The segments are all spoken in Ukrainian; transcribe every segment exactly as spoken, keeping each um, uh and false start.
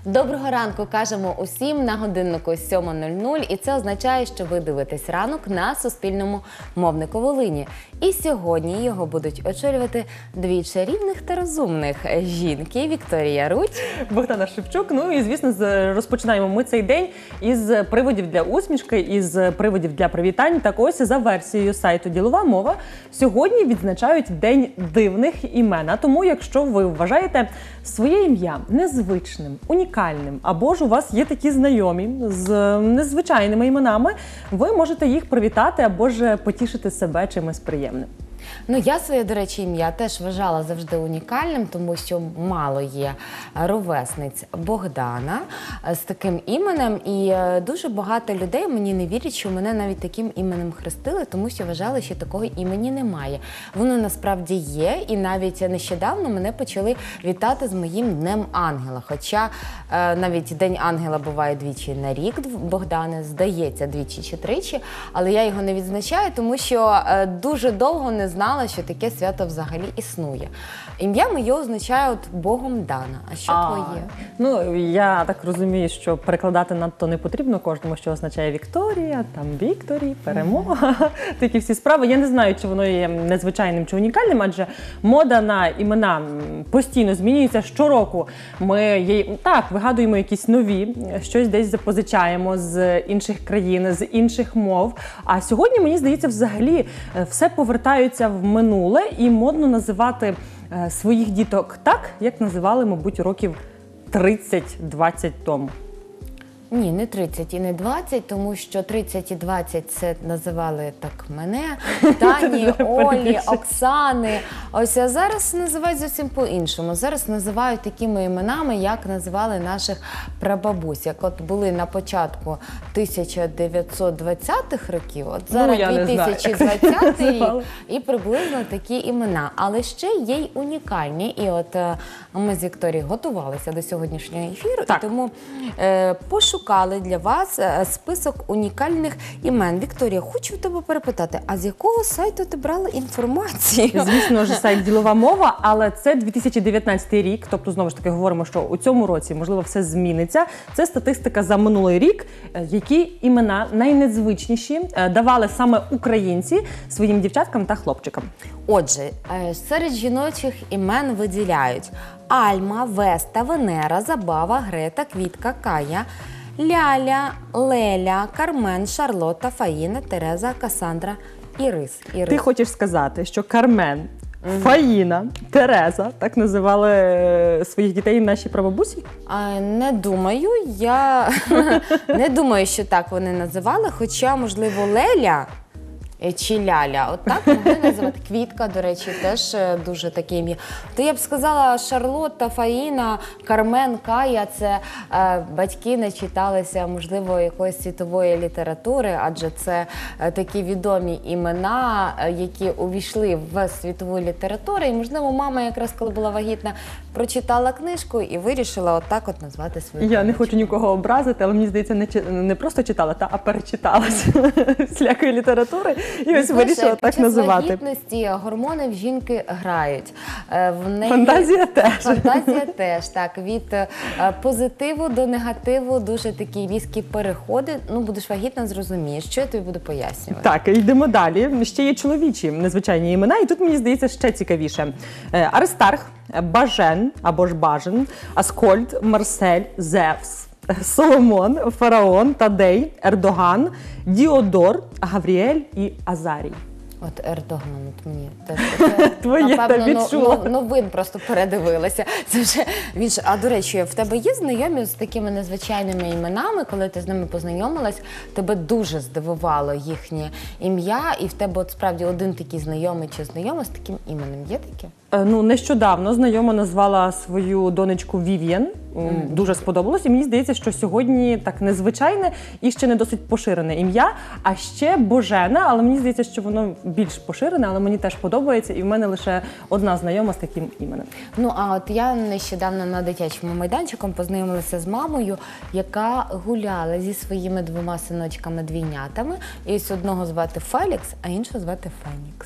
Доброго ранку кажемо усім на годиннику сьома нуль нуль, і це означає, що ви дивитесь ранок на Суспільному мовнику Волині. І сьогодні його будуть очолювати дві чарівних та розумних жінки: Вікторія Рудь, Богдана Шевчук. Ну і, звісно, розпочинаємо ми цей день із приводів для усмішки, із приводів для привітань. Так ось, за версією сайту «Ділова мова», сьогодні відзначають День дивних імен. А тому, якщо ви вважаєте своє ім'я незвичним, унікальним, або ж у вас є такі знайомі з незвичайними іменами, ви можете їх привітати або ж потішити себе чимось приємним. Ну, я своє, до речі, ім'я теж вважала завжди унікальним, тому що мало є ровесниць Богдана з таким іменем. І дуже багато людей мені не вірять, що мене навіть таким іменем хрестили, тому що вважали, що такого імені немає. Воно насправді є, і навіть нещодавно мене почали вітати з моїм Днем Ангела. Хоча навіть День Ангела буває двічі на рік, Богдане, здається, двічі чи тричі, але я його не відзначаю, тому що дуже довго не знала, що таке свято взагалі існує. Ім'я моє означає от Богом дана. А що а, твоє? Ну, я так розумію, що перекладати надто не потрібно кожному, що означає Вікторія, там Вікторі, перемога, mm-hmm. такі всі справи. Я не знаю, чи воно є незвичайним чи унікальним, адже мода на імена постійно змінюється. Щороку ми є, так, вигадуємо якісь нові, щось десь запозичаємо з інших країн, з інших мов. А сьогодні, мені здається, взагалі все повертається в минуле і модно називати е, своїх діток так, як називали, мабуть, років тридцять-двадцять тому. Ні, не тридцять і не двадцять, тому що тридцять і двадцять це називали так мене, Тані, Олі, Оксани. Ось, а зараз називають зовсім по-іншому. Зараз називають такими іменами, як називали наших прабабусь. Як от були на початку тисяча дев'ятсот двадцятих років, от зараз ну, дві тисячі двадцятий рік, і приблизно такі імена. Але ще є й унікальні. І от ми з Вікторією готувалися до сьогоднішнього ефіру, так. і тому е, пошукали Шукали для вас список унікальних імен. Вікторія, хочу в тебе перепитати, а з якого сайту ти брала інформацію? Звісно ж, сайт «Ділова мова», але це дві тисячі дев'ятнадцятий рік, тобто, знову ж таки, говоримо, що у цьому році, можливо, все зміниться. Це статистика за минулий рік, які імена найнезвичніші давали саме українці своїм дівчаткам та хлопчикам. Отже, серед жіночих імен виділяють Альма, Веста, Венера, Забава, Грета, Квітка, Кая, Ляля, Леля, Кармен, Шарлотта, Фаїна, Тереза, Касандра, Ірис. Ірис. Ти хочеш сказати, що Кармен, mm-hmm. Фаїна, Тереза, так називали своїх дітей наші прабабусі? А, не думаю. Я не думаю, що так вони називали, хоча, можливо, Леля чи Ляля. От так могли називати. Квітка, до речі, теж дуже таке ім'я. То я б сказала, Шарлотта, Фаїна, Кармен, Кая – це е, батьки начиталися, можливо, якоїсь світової літератури, адже це е, такі відомі імена, е, які увійшли в світову літературу. І, можливо, мама якраз, коли була вагітна, прочитала книжку і вирішила отак от назвати свою Я книжку. не хочу нікого образити, але мені здається, не, не просто читала, та, а перечиталася всілякої літератури. І ось вирішила так називати. Під час вагітності гормони в жінки грають. В неї... Фантазія теж. Фантазія теж, так. Від позитиву до негативу дуже такі різкі переходи. Ну, будеш вагітна, зрозумієш. Що я тобі буду пояснювати? Так, йдемо далі. Ще є чоловічі незвичайні імена, і тут, мені здається, ще цікавіше. Аристарх, Бажен, або ж Бажен, Аскольд, Марсель, Зевс, Соломон, Фараон, Тадей, Ердоган, Діодор, Гавріель і Азарій. От Ердоган, от мені теж Твоє напевно, та відчула. Ну, новин просто передивилася. Це вже він ж. А до речі, в тебе є знайомі з такими незвичайними іменами, коли ти з ними познайомилась, тебе дуже здивувало їхнє ім'я, і в тебе от справді один такий знайомий чи знайома з таким іменем. Є таке? Ну, нещодавно знайома назвала свою донечку Вів'єн. Mm. Дуже сподобалось. І мені здається, що сьогодні так незвичайне і ще не досить поширене ім'я. А ще Божена, але мені здається, що воно більш поширене, але мені теж подобається. І в мене лише одна знайома з таким іменем. Ну, а от я нещодавно на дитячому майданчиком познайомилася з мамою, яка гуляла зі своїми двома синочками-двійнятами. І ось одного звати Фелікс, а іншого звати Фенікс.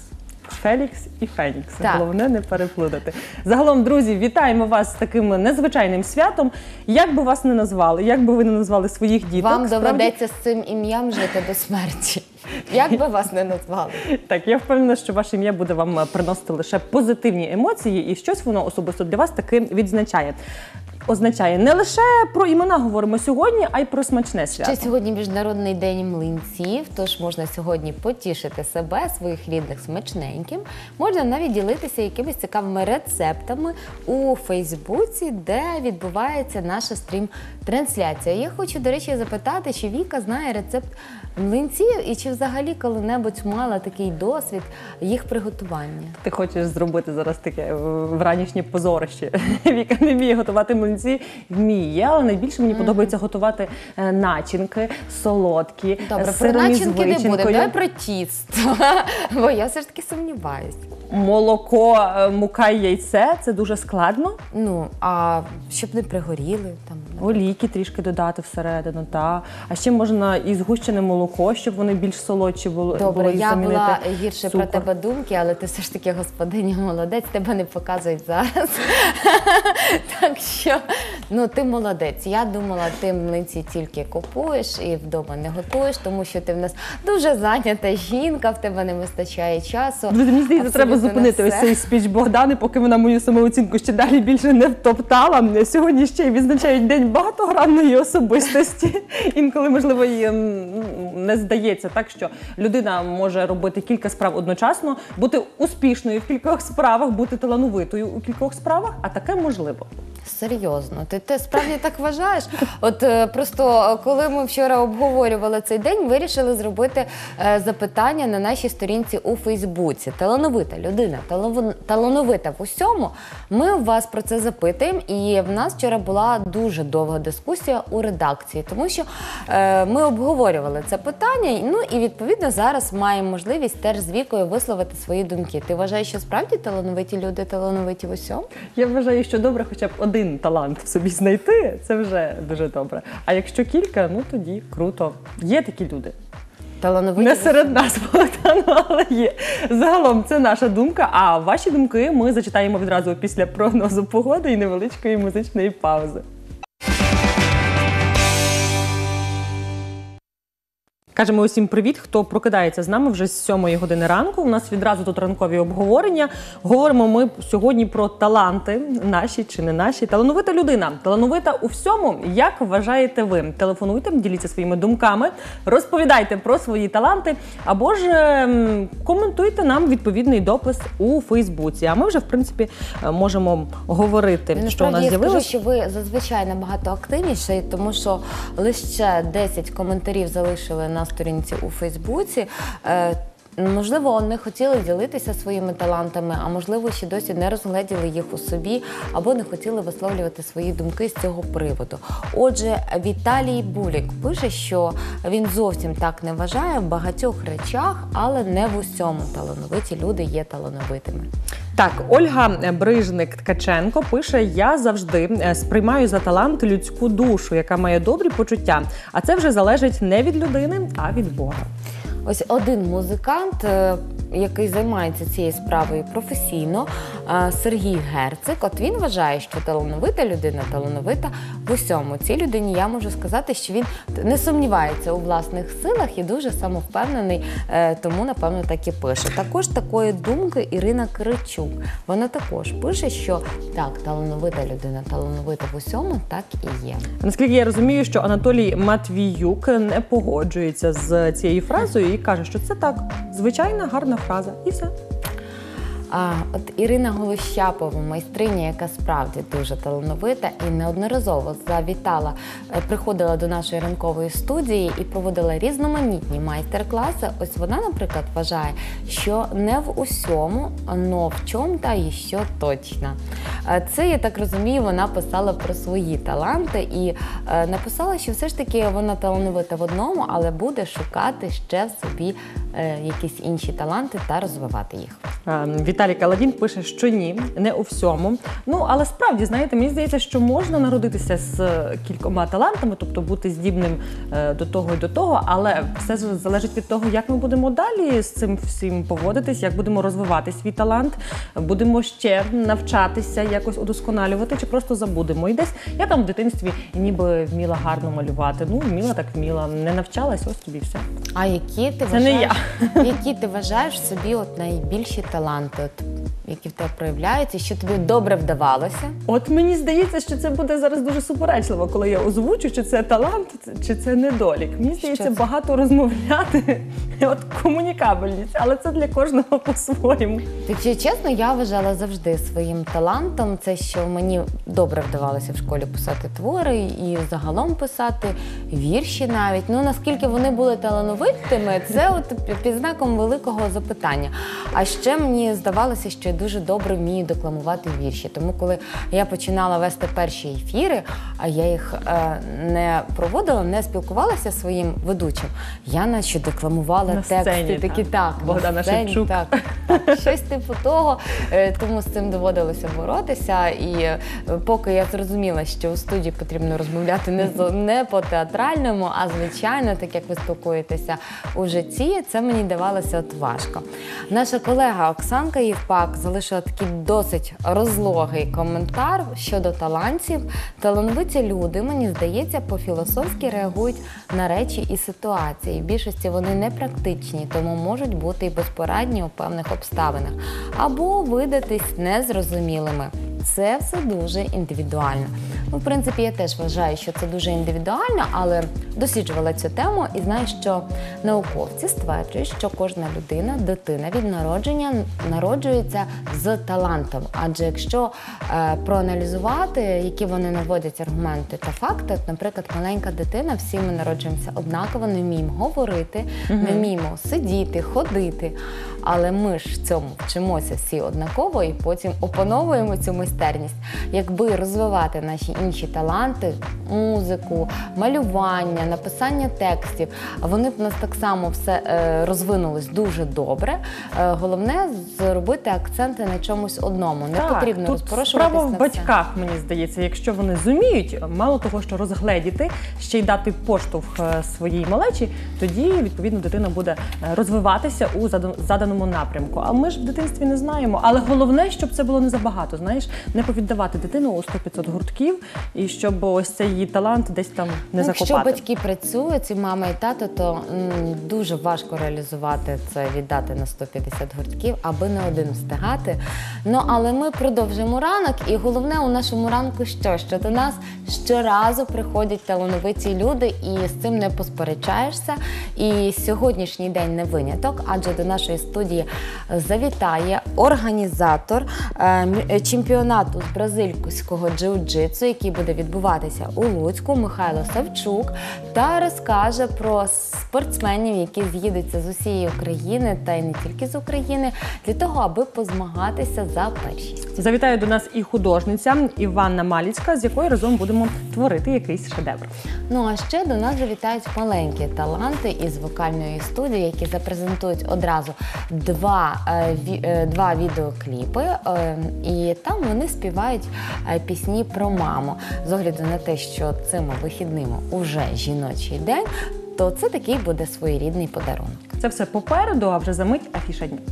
Фелікс і Фенікс. Так. Головне не переплутати. Загалом, друзі, вітаємо вас з таким незвичайним святом. Як би вас не назвали, як би ви не назвали своїх діток. Вам справді- доведеться з цим ім'ям жити до смерті. Як би вас не назвали? Так, я впевнена, що ваше ім'я буде вам приносити лише позитивні емоції, і щось воно особисто для вас таки відзначає. Означає, не лише про імена говоримо сьогодні, а й про смачне свято. Ще сьогодні Міжнародний день млинців, тож можна сьогодні потішити себе, своїх рідних смачненьким. Можна навіть ділитися якимись цікавими рецептами у Фейсбуці, де відбувається наша стрім-трансляція. Я хочу, до речі, запитати, чи Віка знає рецепт млинців і чи взагалі коли-небудь мала такий досвід їх приготування? Ти хочеш зробити зараз таке е, вранішнє позорище. Віка не вміє готувати млинці, вміє, але найбільше мені подобається готувати е, начинки, солодкі, Добре, про сирні з начинки не будемо, вичинкою. давай про тісто, бо я все ж таки сумніваюсь. Молоко, е, мука і яйце – це дуже складно. Ну, а щоб не пригоріли там. Олійки трішки додати всередину, та. А ще можна і згущене молоко, щоб вони більш солодші були. Добре, були, і я замінити була гірше цукор. про тебе думки, але ти все ж таки господиня молодець, тебе не показують зараз. Так що, ну ти молодець. Я думала, ти млинці тільки купуєш і вдома не готуєш, тому що ти в нас дуже зайнята жінка, в тебе не вистачає часу. Друзі, мені здається, треба Абсолютно зупинити на ось все. цей спіч Богдани, поки вона мою самооцінку ще далі більше не втоптала. Сьогодні ще й відзначають День багатогранної особистості. Інколи, можливо, і м, не здається так, що людина може робити кілька справ одночасно, бути успішною в кількох справах, бути талановитою у кількох справах, а таке можливо. Серйозно, ти, ти справді так вважаєш? От е, просто е, коли ми вчора обговорювали цей день, вирішили зробити е, запитання на нашій сторінці у Фейсбуці. Талановита людина, таланов- талановита в усьому. Ми у вас про це запитуємо, і в нас вчора була дуже довга дискусія у редакції, тому що е, ми обговорювали це питання. Ну і відповідно зараз маємо можливість теж з Вікою висловити свої думки. Ти вважаєш, що справді талановиті люди талановиті в усьому? Я вважаю, що добре хоча б один талант в собі знайти, це вже дуже добре. А якщо кілька, ну тоді круто. Є такі люди. Талановиті Не в серед нас, Богдану, але є. Загалом, це наша думка, а ваші думки ми зачитаємо відразу після прогнозу погоди і невеличкої музичної паузи. Кажемо усім привіт, хто прокидається з нами вже з сьомої години ранку. У нас відразу тут ранкові обговорення. Говоримо ми сьогодні про таланти, наші чи не наші. Талановита людина, талановита у всьому. Як вважаєте ви? Телефонуйте, діліться своїми думками, розповідайте про свої таланти, або ж ем, коментуйте нам відповідний допис у Фейсбуці. А ми вже, в принципі, можемо говорити, Насправді, що у нас я скажу, з'явилось. що ви зазвичай набагато активніші, тому що лише десять коментарів залишили на сторінці у Фейсбуці. Е, Можливо, не хотіли ділитися своїми талантами, а можливо, ще досі не розгледіли їх у собі, або не хотіли висловлювати свої думки з цього приводу. Отже, Віталій Булік пише, що він зовсім так не вважає в багатьох речах, але не в усьому. Талановиті люди є талановитими. Так, Ольга Брижник-Ткаченко пише: «Я завжди е, сприймаю за талант людську душу, яка має добрі почуття. А це вже залежить не від людини, а від Бога». Ось один музикант, е, який займається цією справою професійно, е, Сергій Герцик, от він вважає, що талановита людина талановита в усьому. Цій людині я можу сказати, що він не сумнівається у власних силах і дуже самовпевнений, е, тому, напевно, так і пише. Також такої думки Ірина Киричук. Вона також пише, що так, талановита людина талановита в усьому, так і є. Наскільки я розумію, що Анатолій Матвіюк не погоджується з цією фразою і каже, що це так, звичайна гарна фраза. І все. А от Ірина Голощапова, майстриня, яка справді дуже талановита і неодноразово завітала, е, приходила до нашої ранкової студії і проводила різноманітні майстер-класи. Ось вона, наприклад, вважає, що не в усьому, но в чому-то і що точно. Е, Це, я так розумію, вона писала про свої таланти і е, написала, що все ж таки вона талановита в одному, але буде шукати ще в собі е, якісь інші таланти та розвивати їх. Е, Віталій Каладін пише, що ні, не у всьому. Ну, але справді, знаєте, мені здається, що можна народитися з кількома талантами, тобто бути здібним е, до того і до того, але все ж залежить від того, як ми будемо далі з цим всім поводитись, як будемо розвивати свій талант, будемо ще навчатися, якось удосконалювати, чи просто забудемо. І десь я там в дитинстві ніби вміла гарно малювати. Ну, вміла так вміла, не навчалась, ось тобі все. А які ти Це не вважаєш, я. які ти вважаєш в собі от найбільші таланти, от, які в тебе проявляються, що тобі добре вдавалося? От мені здається, що це буде зараз дуже суперечливо, коли я озвучу, чи це талант, чи це недолік. Мені здається, Що це? багато розмовляти, от комунікабельність, але це для кожного по-своєму. Якщо чесно, я вважала завжди своїм талантом це, що мені добре вдавалося в школі писати твори і загалом писати вірші навіть. Ну, наскільки вони були талановитими, це от під знаком великого запитання. А ще мені здавалося, що я дуже добре вмію декламувати вірші. Тому коли я починала вести перші ефіри, а я їх е, не проводила, не спілкувалася зі своїм ведучим, я наче декламувала На тексти сцені, такі, так. так, на Богдана сцені, Шевчук. так, так, щось типу того. Е, Тому з цим доводилося боротися. І е, поки я зрозуміла, що у студії потрібно розмовляти не, з- не по-театральному, а звичайно, так як ви спілкуєтеся у житті, це мені давалося от важко. Наша колега Оксанка Євпак залишила такий досить розлогий коментар щодо талантів. Талановиті люди, мені здається, по-філософськи реагують на речі і ситуації. В більшості вони не практичні, тому можуть бути і безпорадні у певних обставинах. Або видатись незрозумілими. Це все дуже індивідуально. Ну, в принципі, я теж вважаю, що це дуже індивідуально, але досліджувала цю тему і знаю, що науковці стверджують, що кожна людина, дитина від народження народжується з талантом. Адже якщо е, проаналізувати, які вони наводять аргументи та факти, от, наприклад, маленька дитина, всі ми народжуємося однаково, не вміємо говорити, не вміємо сидіти, ходити. Але ми ж в цьому вчимося всі однаково і потім опановуємо цю майстерність. Якби розвивати наші інші таланти, музику, малювання, написання текстів, вони б у нас так само все е, розвинулось дуже добре. Е, головне зробити акценти на чомусь одному. Не Так, потрібно тут розпорошуватись справа в на все. батьках, мені здається. Якщо вони зуміють, мало того, що розгледіти, ще й дати поштовх е, своїй малечі, тоді, відповідно, дитина буде е, розвиватися у задан- заданому напрямку. А ми ж в дитинстві не знаємо. Але головне, щоб це було не забагато, знаєш, не повіддавати дитину у сто-п'ятсот гуртків, і щоб ось цей її талант десь там не Ну, якщо закопати. батьки працюють, і мама, і тато, то м, дуже важко реалізувати це, віддати на сто п'ятдесят гуртків, аби не один встигати. Ну, але ми продовжуємо ранок, і головне у нашому ранку що? Що до нас щоразу приходять талановиті люди, і з цим не посперечаєшся. І сьогоднішній день не виняток, адже до нашої студії завітає організатор е, мі- чемпіонату з бразильського джиу-джитсу, який буде відбуватися у Луцьку, Михайло Савчук, та розкаже про спортсменів, які з'їдуться з усієї України, та й не тільки з України, для того, аби позмагатися за першість. Завітає до нас і художниця Іванна Маліцька, з якою разом будемо творити якийсь шедевр. Ну а ще до нас завітають маленькі таланти із вокальної студії, які запрезентують одразу два, е, ві- е, два відеокліпи, е, і там вони співають е, пісні про маму. З огляду на те, що цими вихідними уже жіночий день, то це такий буде своєрідний подарунок. Це все попереду, а вже за мить афіша дня.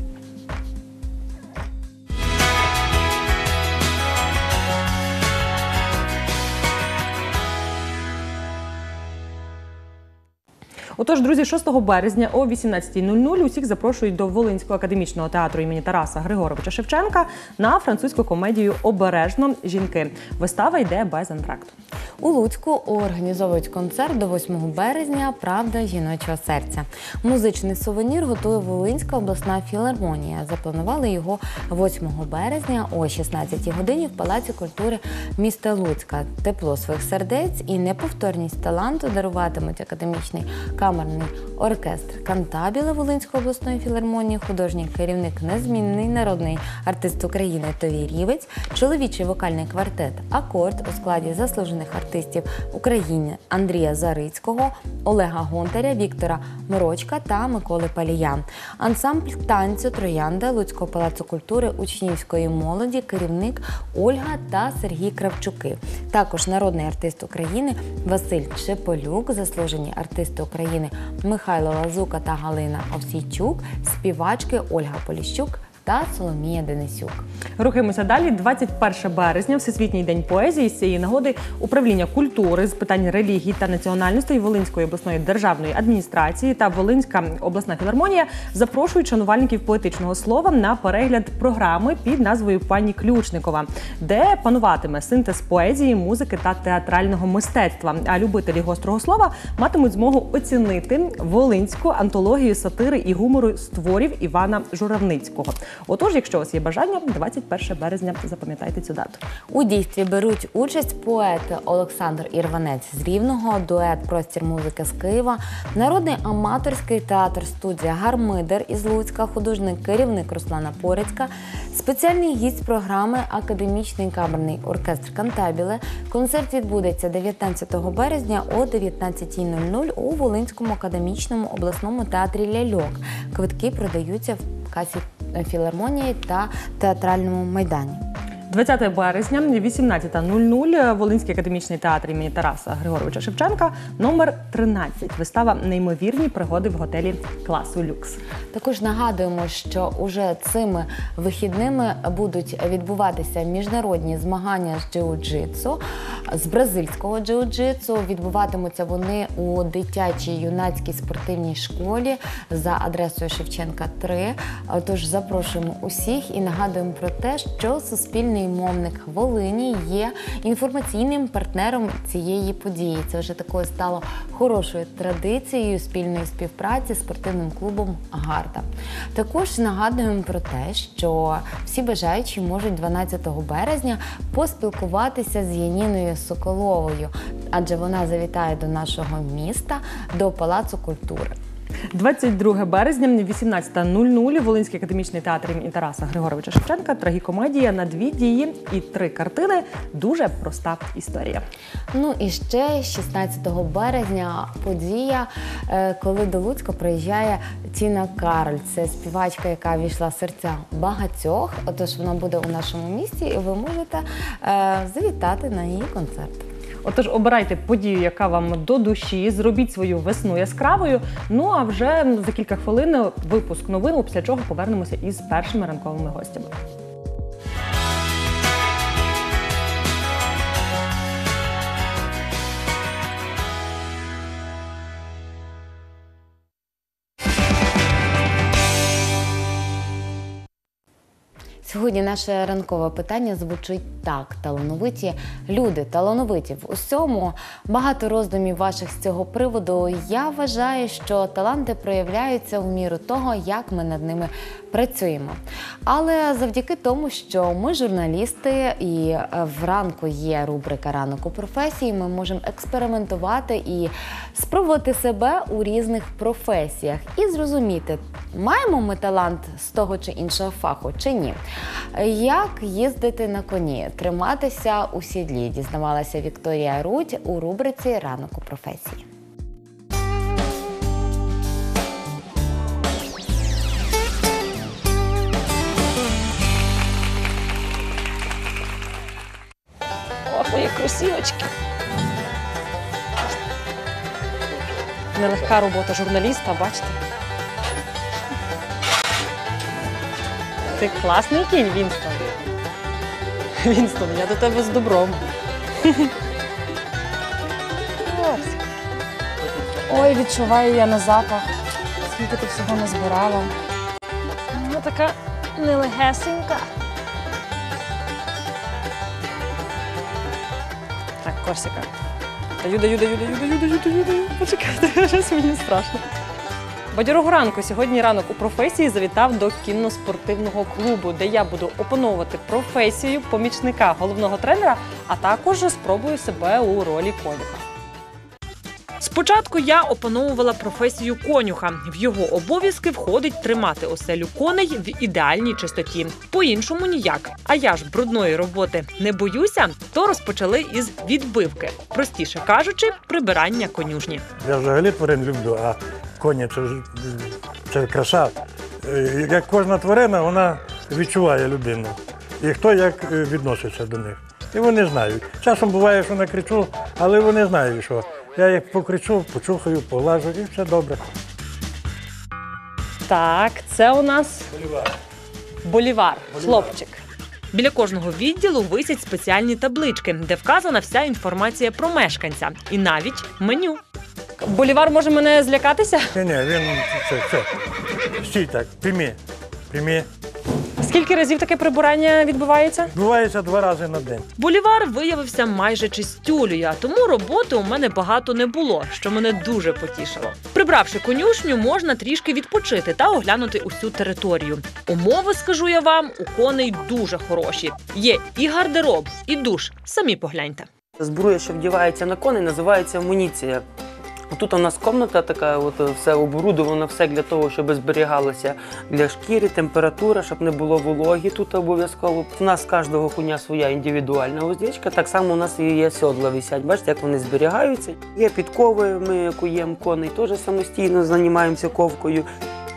Отож, друзі, шостого березня о вісімнадцятій нуль нуль усіх запрошують до Волинського академічного театру імені Тараса Григоровича Шевченка на французьку комедію «Обережно. Жінки». Вистава йде без антракту. У Луцьку організовують концерт до восьмого березня «Правда жіночого серця». Музичний сувенір готує Волинська обласна філармонія. Запланували його восьмого березня о шістнадцятій годині в Палаці культури міста Луцька. Тепло своїх сердець і неповторність таланту даруватимуть академічний камерний оркестр «Кантабіле» Волинської обласної філармонії, художній керівник незмінний народний артист України Товій Рівець, чоловічий вокальний квартет «Акорд» у складі заслужених артистів артистів України Андрія Зарицького, Олега Гонтаря, Віктора Морочка та Миколи Палія. Ансамбль танцю «Троянда» Луцького палацу культури учнівської молоді, керівник Ольга та Сергій Кравчуки. Також народний артист України Василь Чеполюк, заслужені артисти України Михайло Лазука та Галина Овсійчук, співачки Ольга Поліщук та Соломія Денисюк. Рухаємося далі. двадцять перше березня, Всесвітній день поезії. З цієї нагоди Управління культури з питань релігії та національностей Волинської обласної державної адміністрації та Волинська обласна філармонія запрошують шанувальників поетичного слова на перегляд програми під назвою «Пані Ключникова», де пануватиме синтез поезії, музики та театрального мистецтва. А любителі гострого слова матимуть змогу оцінити волинську антологію сатири і гумору з творів Івана Журавницького. Отож, якщо у вас є бажання, двадцять перше березня, запам'ятайте цю дату. У дійстві беруть участь поет Олександр Ірванець з Рівного, дует «Простір музики» з Києва, народний аматорський театр-студія «Гармидер» із Луцька, художник, керівник Руслана Порецька, спеціальний гість програми «Академічний камерний оркестр Кантабіле». Концерт відбудеться дев'ятнадцятого березня о дев'ятнадцятій нуль нуль у Волинському академічному обласному театрі «Ляльок». Квитки продаються в касі філармонії та театральному майдані. двадцятого березня, вісімнадцята нуль нуль, Волинський академічний театр імені Тараса Григоровича Шевченка, номер тринадцять. Вистава «Неймовірні пригоди в готелі класу люкс». Також нагадуємо, що уже цими вихідними будуть відбуватися міжнародні змагання з джиу-джитсу, з бразильського джиу-джитсу. Відбуватимуться вони у дитячій юнацькій спортивній школі за адресою Шевченка три. Тож запрошуємо усіх і нагадуємо про те, що Суспільний мовник Волині є інформаційним партнером цієї події. Це вже такою стало хорошою традицією спільної співпраці з спортивним клубом «Гарда». Також нагадуємо про те, що всі бажаючі можуть дванадцятого березня поспілкуватися з Яніною Соколовою, адже вона завітає до нашого міста, до Палацу культури. двадцять друге березня, вісімнадцята нуль нуль, Волинський академічний театр імені Тараса Григоровича Шевченка, трагікомедія на дві дії і три картини. Дуже проста історія. Ну і ще шістнадцятого березня подія, коли до Луцька приїжджає Тіна Кароль. Це співачка, яка війшла в серця багатьох. Отож вона буде у нашому місті і ви можете завітати на її концерт. Отож, обирайте подію, яка вам до душі, зробіть свою весну яскравою. Ну, а вже за кілька хвилин випуск новин, після чого повернемося із першими ранковими гостями. Сьогодні наше ранкове питання звучить так. Талановиті люди, талановиті в усьому. Багато роздумів ваших з цього приводу. Я вважаю, що таланти проявляються в міру того, як ми над ними працюємо. Але завдяки тому, що ми журналісти і вранку є рубрика «Ранок у професії», ми можемо експериментувати і спробувати себе у різних професіях і зрозуміти, маємо ми талант з того чи іншого фаху чи ні. Як їздити на коні, триматися у сідлі, дізнавалася Вікторія Рудь у рубриці «Ранок у професії». Ох, мої кросівочки. Нелегка робота журналіста, бачите? Ти класний кінь, Вінстон. Вінстон, я до тебе з добром. Ой, відчуваю я на запах, скільки ти всього назбирала. Вона така нелегесенька. Так, Корсика. Даю, даю, даю, даю, даю, даю, даю, даю. Почекайте, щось мені страшно. Бадьорого ранку. Сьогодні ранок у професії завітав до кінно-спортивного клубу, де я буду опановувати професію помічника головного тренера, а також спробую себе у ролі коміка. Спочатку я опановувала професію конюха. В його обов'язки входить тримати оселю коней в ідеальній чистоті. По-іншому ніяк. А я ж брудної роботи не боюся, то розпочали із відбивки. Простіше кажучи, прибирання конюшні. Я взагалі тварин люблю, а коні це, ж- це краса. Е, Як кожна тварина, вона відчуває людину. І хто як е, відноситься до них. І вони знають. Часом буває, що накричу, але вони знають, що я їх покричу, почухаю, поглажу і все добре. Так, це у нас Болівар, хлопчик. Біля кожного відділу висять спеціальні таблички, де вказана вся інформація про мешканця. І навіть меню. Болівар може мене злякатися? Ні, ні, він це, це. Стій так, прямі, прямі. Скільки разів таке прибирання відбувається? Відбувається два рази на день. Болівар виявився майже чистюлею, а тому роботи у мене багато не було, що мене дуже потішило. Прибравши конюшню, можна трішки відпочити та оглянути усю територію. Умови, скажу я вам, у коней дуже хороші. Є і гардероб, і душ. Самі погляньте. Зброя, що вдівається на коней, називається амуніція. Тут у нас кімната така, от все оборудовано, все для того, щоб зберігалося для шкіри, температура, щоб не було вологі тут обов'язково. У нас кожного коня своя індивідуальна уздечка, так само у нас і є сьодла висять. Бачите, як вони зберігаються. Є підкови, ми куємо коней, теж самостійно займаємося ковкою.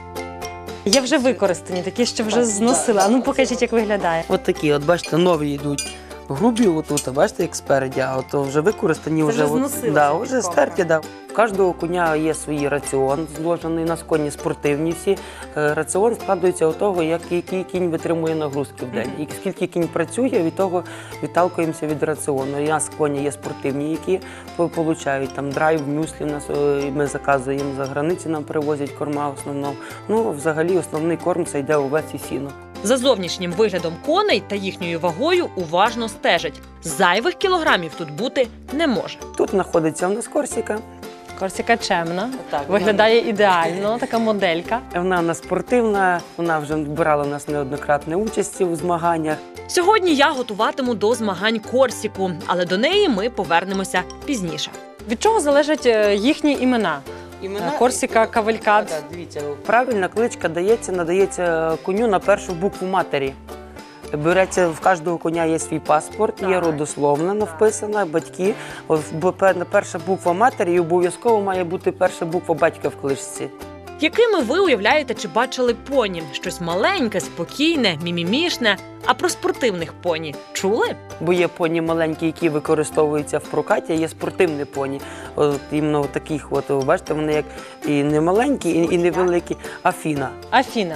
Є вже використані, такі, що вже зносили. А ну покажіть, як виглядає. От такі, от бачите, нові йдуть. Грубі отут, бачите, як спереді, а от вже використані, Це вже, вже от- зносилося, да, вже підковка. стерті. Да. У кожного коня є свій раціон зложений, у нас коні спортивні всі. Е, Раціон складається від того, як, який кінь витримує нагрузки в день. І скільки кінь працює, від того відталкуємося від раціону. У нас коні є спортивні, які по- получають там драйв, мюслі, у нас, е, ми заказуємо за границі, нам привозять корма в основному. Ну, взагалі, основний корм це йде овець і сіно. За зовнішнім виглядом коней та їхньою вагою уважно стежать. Зайвих кілограмів тут бути не може. Тут знаходиться у нас Корсіка. Корсіка чемна, Так, виглядає ідеально, така моделька. Вона у нас спортивна, вона вже брала у нас неоднократну участь у змаганнях. Сьогодні я готуватиму до змагань Корсіку, але до неї ми повернемося пізніше. Від чого залежать е, їхні імена? Корсіка, Кавалькад. Так, дивіться, правильна кличка дається, надається коню на першу букву матері. Береться, в кожного коня є свій паспорт, є родословна написана, батьки. От, бо пе- перша буква матері і обов'язково має бути перша буква батька в кличці. Якими ви уявляєте чи бачили поні? Щось маленьке, спокійне, мімімішне. А про спортивних поні чули? Бо є поні маленькі, які використовуються в прокаті, а є спортивні поні. От іменно таких, от, бачите, вони як і не маленькі, і, і не великі, а фіна. Афіна.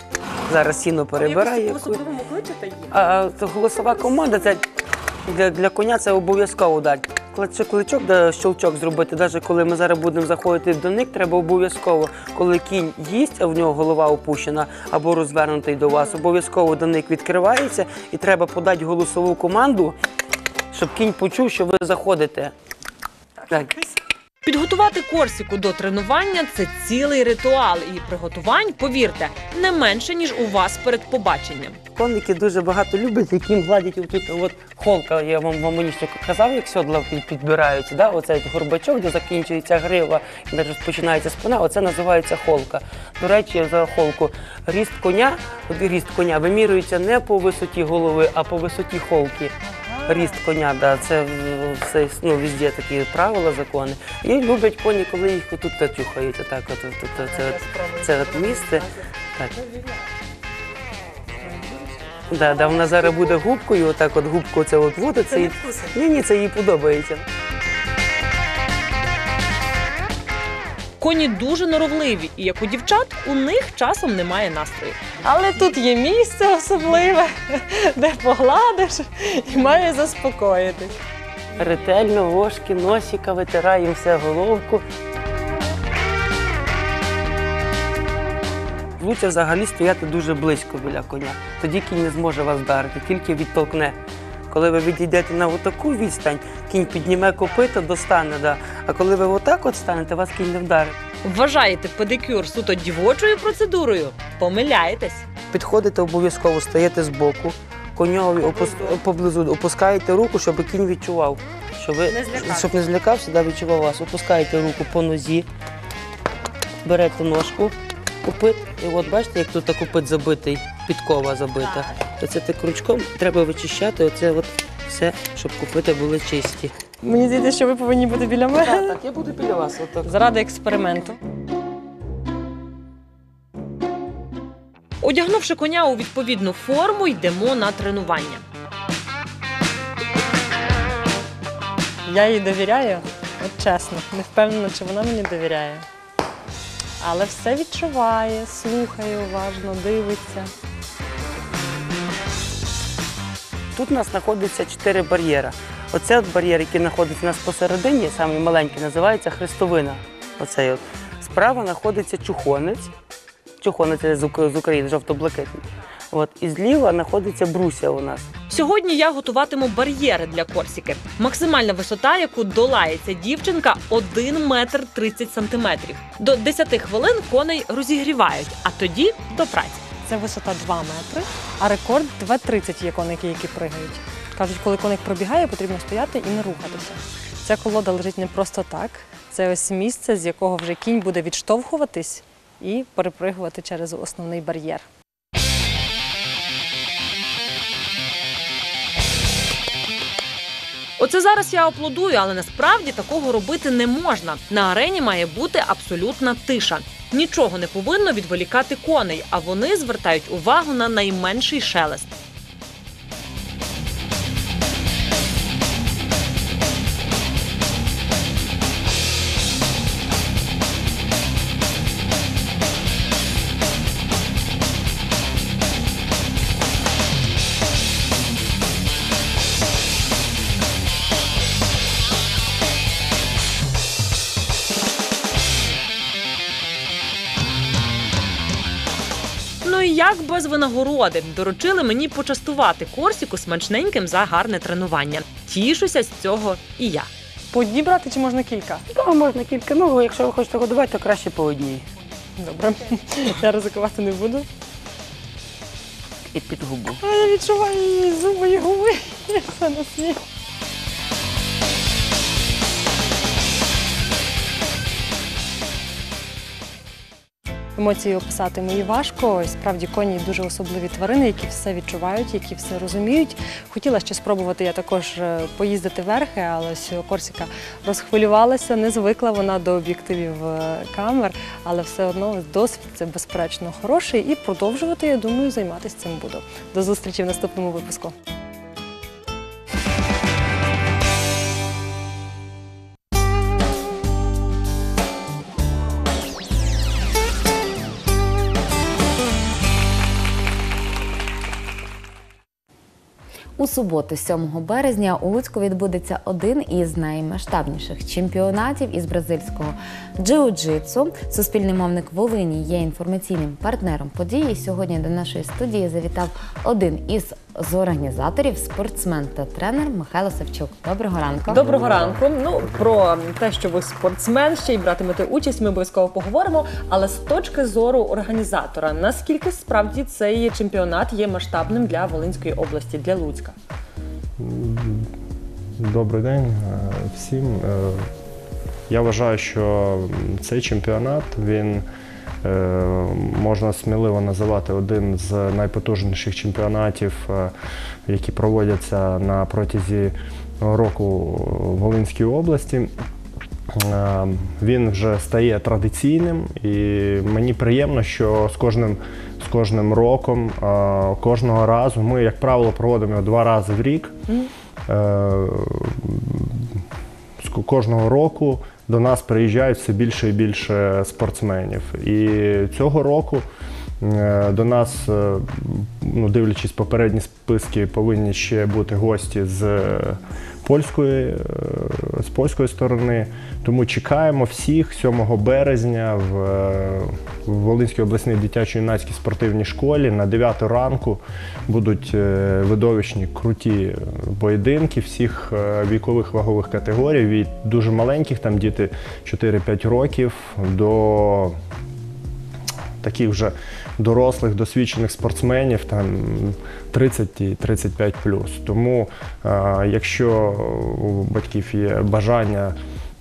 Зараз сіно перебирає. кличете їх? А, а це голосова команда, це для, для коня це обов'язково дати. Кличок, кличок, де щелчок зробити. Навіть коли ми зараз будемо заходити в доник, треба обов'язково, коли кінь їсть, а в нього голова опущена або розвернутий до вас, обов'язково доник відкривається і треба подати голосову команду, щоб кінь почув, що ви заходите. Так. Підготувати Корсіку до тренування – це цілий ритуал. І приготувань, повірте, не менше, ніж у вас перед побаченням. Конники дуже багато люблять, яким гладять отут, от холка, я вам вам мені ще казав, як сьодла під- підбираються, да? Оцей горбачок, де закінчується грива, де розпочинається спина, оце називається холка. До речі, за холку ріст коня, от ріст коня вимірюється не по висоті голови, а по висоті холки. Ріст коня, да, це все, ну, везде такі правила, закони. І люблять коні, коли їх отут тюхають, отак, от, от, от, це, от, це от місце. Так. Да, да, вона зараз буде губкою, отак от губку це от водиться. І... Ні, ні, це їй подобається. Коні дуже норовливі, і як у дівчат, у них часом немає настрою. Але тут є місце особливе, де погладиш і має заспокоїтись. Ретельно, вошки, носика, витираємо все головку. Лучше взагалі стояти дуже близько біля коня. Тоді кінь не зможе вас вдарити, тільки відтолкне. Коли ви відійдете на отаку відстань, кінь підніме копито, достане. Да. А коли ви отак от станете, вас кінь не вдарить. Вважаєте педикюр суто дівочою процедурою? Помиляєтесь. Підходите обов'язково, стаєте збоку, коньові опус... поблизу опускаєте руку, щоб кінь відчував, щоб, ви, Не злякався. щоб не злякався, да, відчував вас. Опускаєте руку по нозі, берете ножку, копит, і от бачите, як тут копит забитий, підкова забита. Оце так ручком треба вичищати, оце от все, щоб копити були чисті. Мені здається, що ви повинні бути біля мене. Так, так, я буду біля вас. Отак. Заради експерименту. Одягнувши коня у відповідну форму, йдемо на тренування. Я їй довіряю, от чесно, не впевнена, чи вона мені довіряє. Але все відчуває, слухає уважно, дивиться. Тут у нас знаходиться чотири бар'єри. Оце от бар'єр, який знаходиться у нас посередині, самий маленький, називається хрестовина. Оцей от. Справа знаходиться чухонець. Чухонець з Ук- з України, жовто-блакитний. От. І зліва знаходиться бруся у нас. Сьогодні я готуватиму бар'єри для Корсіки. Максимальна висота, яку долає ця дівчинка – один метр тридцять сантиметрів. До десяти хвилин коней розігрівають, а тоді до праці. Це висота два метри, а рекорд два тридцять є коники, які пригають. Кажуть, коли коник пробігає, потрібно стояти і не рухатися. Ця колода лежить не просто так. Це ось місце, з якого вже кінь буде відштовхуватись і перепригувати через основний бар'єр. Оце зараз я аплодую, але насправді такого робити не можна. На арені має бути абсолютна тиша. Нічого не повинно відволікати коней, а вони звертають увагу на найменший шелест. Ну і як без винагороди? Доручили мені почастувати Корсіку смачненьким за гарне тренування. Тішуся з цього і я. По одній брати чи можна кілька? Так, можна кілька. Ну, якщо ви хочете годувати, то краще по одній. Добре, я ризикувати не буду. І під губу. А я відчуваю її зуби і губи. Це на сміх. Емоції описати мої важко. Справді коні дуже особливі тварини, які все відчувають, які все розуміють. Хотіла ще спробувати я також е, поїздити верхи, але ось Корсіка розхвилювалася, не звикла вона до об'єктивів е, камер, але все одно досвід це безперечно хороший і продовжувати, я думаю, займатися цим буду. До зустрічі в наступному випуску. У суботу, сьомого березня, у Луцьку відбудеться один із наймасштабніших чемпіонатів із бразильського джиу-джитсу. Суспільний мовник Волині є інформаційним партнером події. Сьогодні до нашої студії завітав один із з організаторів, спортсмен та тренер Михайло Савчук. Доброго ранку. Доброго ранку. Ну, про те, що ви спортсмен, ще й братимете участь, ми обов'язково поговоримо. Але з точки зору організатора, наскільки справді цей чемпіонат є масштабним для Волинської області, для Луцька? Добрий день е, всім. Е, Я вважаю, що цей чемпіонат, він е, можна сміливо називати один з найпотужніших чемпіонатів, е, які проводяться на протязі року в Волинській області. Е, Він вже стає традиційним, і мені приємно, що з кожним, з кожним роком, е, кожного разу, ми, як правило, проводимо його два рази в рік. Е, з кожного року до нас приїжджають все більше і більше спортсменів. І цього року е, до нас, е, ну, дивлячись попередні списки, повинні ще бути гості з польської, е, з польської сторони. Тому чекаємо всіх сьомого березня в, в Волинській обласній дитячо-юнацькій спортивній школі на дев'яту ранку. Будуть е, видовищні, круті поєдинки всіх е, вікових вагових категорій, від дуже маленьких, там діти чотири-п'ять років, до таких вже дорослих, досвідчених спортсменів, там тридцять і тридцять п'ять плюс. Тому е, якщо у батьків є бажання,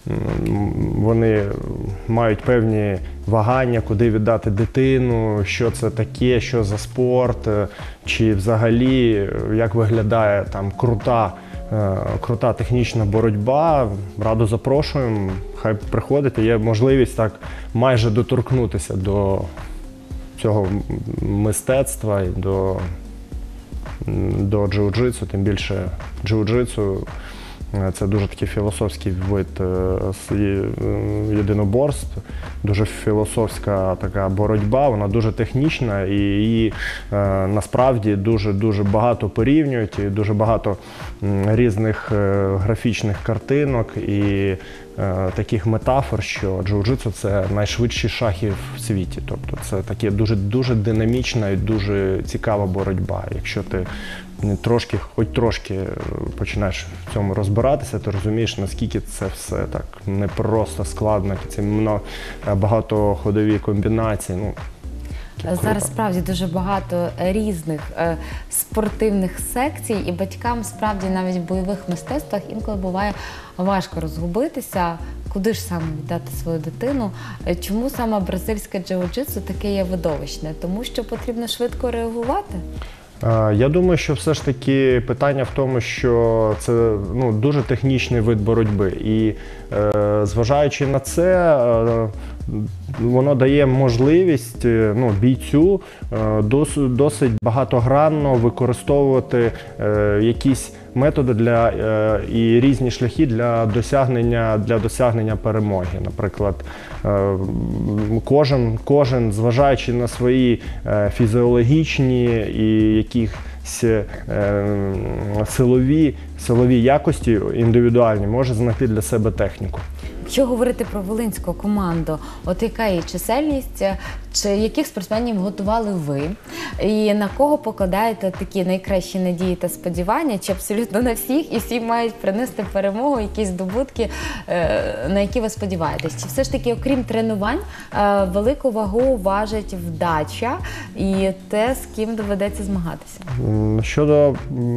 вони мають певні вагання, куди віддати дитину, що це таке, що за спорт, чи взагалі як виглядає там крута, крута технічна боротьба, радо запрошуємо, хай приходить, є можливість так майже доторкнутися до цього мистецтва і до, до джиу-джитсу, тим більше джиу-джитсу. Це дуже такий філософський вид єдиноборств, дуже філософська така боротьба, вона дуже технічна і її насправді дуже-дуже багато порівнюють, і дуже багато різних графічних картинок і таких метафор, що джиу-джитсу – це найшвидші шахи в світі. Тобто це таке дуже, дуже динамічна і дуже цікава боротьба. Якщо ти трошки, хоч трошки починаєш в цьому розбиратися, ти розумієш, наскільки це все так не просто складно, це багатоходові комбінації. Ну, зараз справді дуже багато різних е, спортивних секцій, і батькам справді навіть в бойових мистецтвах інколи буває важко розгубитися, куди ж саме віддати свою дитину. Чому саме бразильське джиу-джитсу таке є видовищне? Тому що потрібно швидко реагувати? Я думаю, що все ж таки питання в тому, що це ну, дуже технічний вид боротьби. І е, зважаючи на це, е, воно дає можливість ну, бійцю е, дос, досить багатогранно використовувати е, якісь методи для, е, і різні шляхи для досягнення, для досягнення перемоги. Наприклад, е, кожен, кожен, зважаючи на свої е, фізіологічні і якісь е, силові, силові якості індивідуальні, може знайти для себе техніку. Якщо говорити про волинську команду, от яка її чисельність, чи яких спортсменів готували ви, і на кого покладаєте такі найкращі надії та сподівання, чи абсолютно на всіх, і всі мають принести перемогу, якісь здобутки, на які ви сподіваєтесь? Чи все ж таки, окрім тренувань, велику вагу важить вдача і те, з ким доведеться змагатися? Щодо,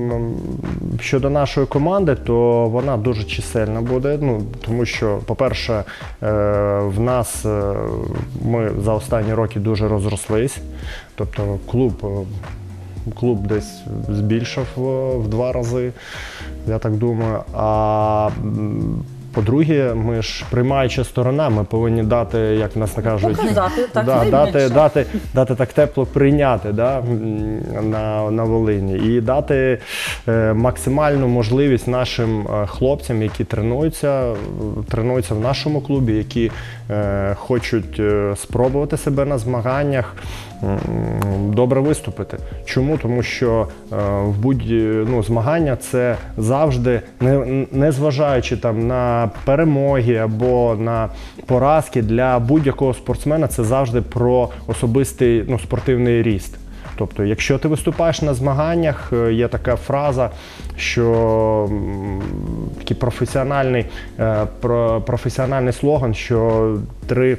щодо нашої команди, то вона дуже чисельна буде, ну, тому що, по-перше, в нас, ми за останні роки дуже розрослись, тобто клуб, клуб десь збільшив в два рази, я так думаю. А по-друге, ми ж приймаюча сторона, ми повинні дати, як в нас кажуть, показати, так, да, дати, дати, дати так тепло прийняти, да, на, на Волині, і дати е, максимальну можливість нашим хлопцям, які тренуються, тренуються в нашому клубі, які е, хочуть спробувати себе на змаганнях, добре виступити. Чому? Тому що е, в будь ну, змагання це завжди, не, не зважаючи там на перемоги або на поразки, для будь-якого спортсмена це завжди про особистий ну, спортивний ріст. Тобто, якщо ти виступаєш на змаганнях, є така фраза, що такий професіональний, професіональний слоган, що три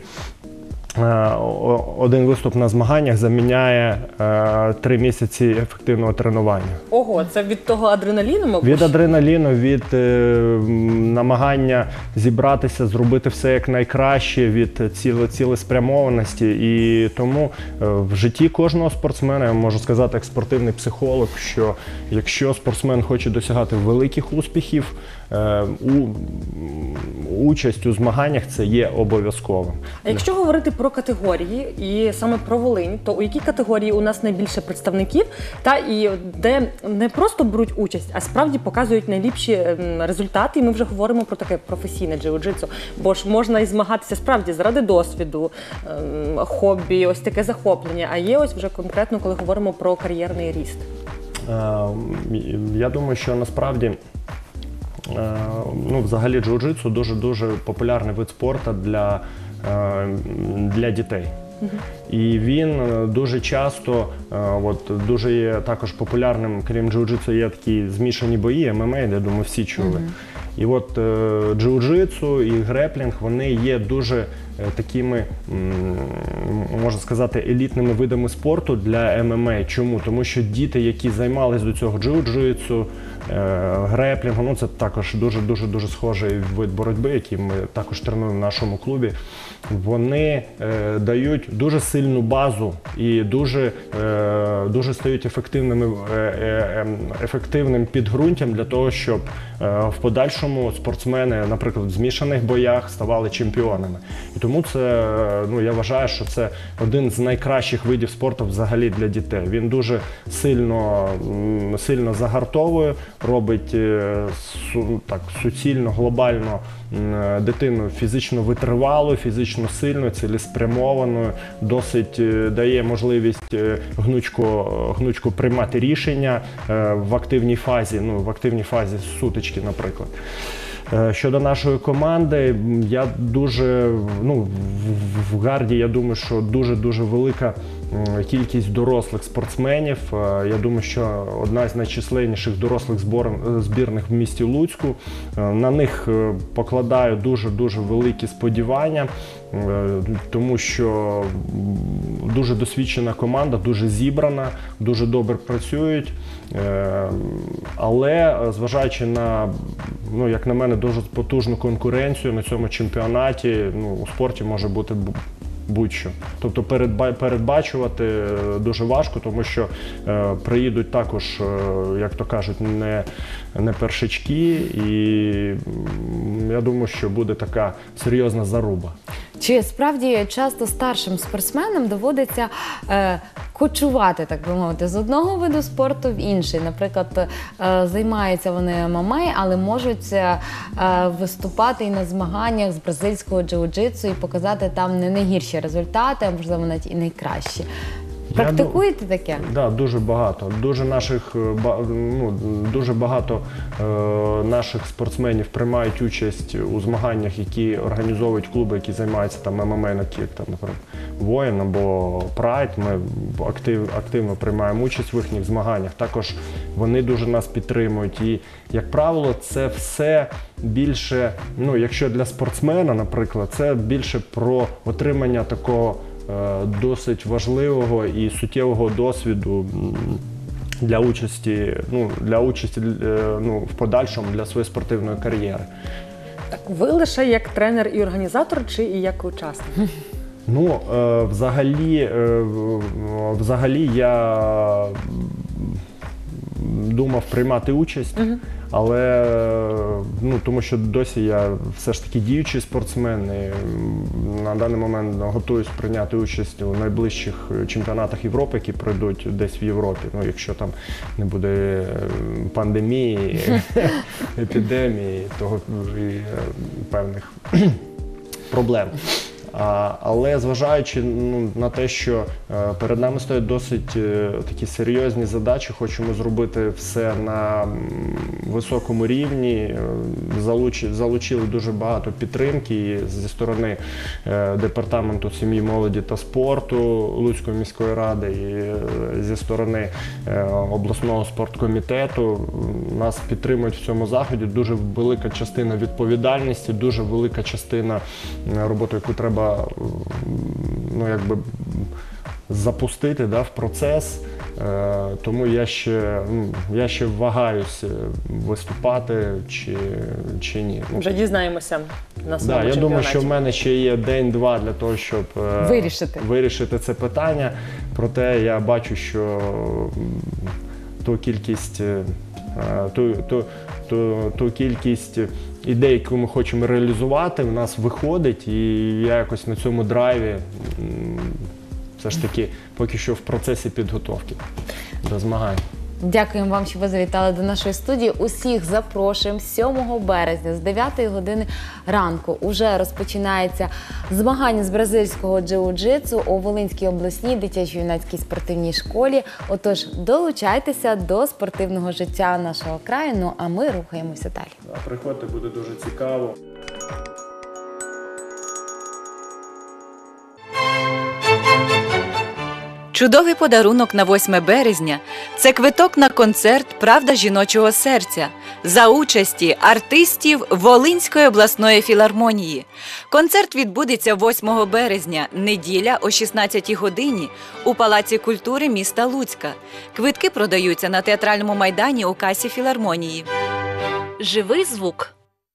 один виступ на змаганнях заміняє е, три місяці ефективного тренування. Ого, це від того адреналіну, мабуть? Від адреналіну, від е, намагання зібратися, зробити все як найкраще, від ціле, цілеспрямованості. І тому е, в житті кожного спортсмена, я можу сказати як спортивний психолог, що якщо спортсмен хоче досягати великих успіхів, е, у, участь у змаганнях це є обов'язковим. А якщо говорити про категорії і саме про Волинь, то у якій категорії у нас найбільше представників, та і де не просто беруть участь, а справді показують найліпші результати, і ми вже говоримо про таке професійне джиу-джитсу, бо ж можна і змагатися справді заради досвіду, хобі, ось таке захоплення, а є ось вже конкретно, коли говоримо про кар'єрний ріст. Я думаю, що насправді ну, взагалі джиу-джитсу дуже-дуже популярний вид спорту для для дітей. Uh-huh. І він дуже часто, от, дуже є також популярним, крім джиу-джитсу, є такі змішані бої, ем ем а, я думаю, всі чули. Uh-huh. І от е, джиу-джитсу і греплінг, вони є дуже е, такими, м, можна сказати, елітними видами спорту для ем ем а. Чому? Тому що діти, які займалися до цього джиу-джитсу, е, греплінгу, ну це також дуже-дуже-дуже схожий вид боротьби, який ми також тренуємо в нашому клубі, вони е, дають дуже сильну базу і дуже, е, дуже стають ефективними, е, е, ефективним підґрунтям для того, щоб е, в подальшому спортсмени, наприклад, в змішаних боях ставали чемпіонами. І тому це, ну, я вважаю, що це один з найкращих видів спорту взагалі для дітей. Він дуже сильно, сильно загартовує, робить е, су, так, суцільно, глобально м, дитину фізично витривалою, фізично сильною, цілеспрямованою, досить е, дає можливість е, гнучко, гнучко приймати рішення е, в активній фазі, ну, в активній фазі сутички, наприклад. Щодо нашої команди, я дуже, ну, в, в гарді, я думаю, що дуже-дуже велика кількість дорослих спортсменів. Я думаю, що одна з найчисленніших дорослих збор, збірних в місті Луцьку. На них покладаю дуже-дуже великі сподівання, тому що дуже досвідчена команда, дуже зібрана, дуже добре працюють. Але зважаючи на, ну, як на мене, дуже потужну конкуренцію на цьому чемпіонаті, ну, у спорті може бути будь-що. Тобто передбачувати дуже важко, тому що е, приїдуть також, е, як то кажуть, не, не першачки, і я думаю, що буде така серйозна заруба. Чи справді часто старшим спортсменам доводиться е, кочувати, так би мовити, з одного виду спорту в інший? Наприклад, е, займаються вони ем ем а, але можуть е, виступати і на змаганнях з бразильського джиу-джитсу і показати там не найгірші результати, а можливо навіть і найкращі. Практикуєте таке? Так, да, дуже багато. Дуже наших, ну, дуже багато е, наших спортсменів приймають участь у змаганнях, які організовують клуби, які займаються там ем ем а на кік, там, наприклад, Воїн або Прайд. Ми актив, активно приймаємо участь в їхніх змаганнях. Також вони дуже нас підтримують. І, як правило, це все більше, ну, якщо для спортсмена, наприклад, це більше про отримання такого досить важливого і суттєвого досвіду для участі, ну, для участі ну, в подальшому для своєї спортивної кар'єри. Так, ви лише як тренер і організатор, чи і як учасник? Ну, е, взагалі, е, взагалі я думав приймати участь, uh-huh. але, ну, тому що досі я все ж таки діючий спортсмен і на даний момент готуюсь прийняти участь у найближчих чемпіонатах Європи, які пройдуть десь в Європі, ну, якщо там не буде пандемії, епідемії, того і певних проблем. А, але зважаючи, ну, на те, що е, перед нами стоять досить е, такі серйозні задачі, хочемо зробити все на м, високому рівні, е, залуч, залучили дуже багато підтримки зі сторони е, Департаменту сім'ї, молоді та спорту Луцької міської ради і е, зі сторони е, обласного спорткомітету. Нас підтримують в цьому заході. Дуже велика частина відповідальності, дуже велика частина роботи, яку треба ну, якби запустити, да, в процес, е, тому я ще, ну, я ще вагаюся виступати чи, чи ні. Вже дізнаємося на своєму да, я чемпіонаті. думаю, що в мене ще є день-два для того, щоб е, вирішити. вирішити це питання, проте я бачу, що ту кількість, е, ту, ту, ту, ту кількість ідей, яку ми хочемо реалізувати, в нас виходить, і я якось на цьому драйві все ж таки поки що в процесі підготовки до змагань. Дякуємо вам, що ви завітали до нашої студії. Усіх запрошуємо сьомого березня з дев'ятої години ранку. Уже розпочинається змагання з бразильського джиу-джитсу у Волинській обласній дитячо-юнацькій спортивній школі. Отож, долучайтеся до спортивного життя нашого краю, ну а ми рухаємося далі. Приходьте, буде дуже цікаво. Чудовий подарунок на восьме березня – це квиток на концерт «Правда жіночого серця» за участі артистів Волинської обласної філармонії. Концерт відбудеться восьмого березня, неділя о шістнадцятій годині у Палаці культури міста Луцька. Квитки продаються на театральному майдані у касі філармонії. Живий звук.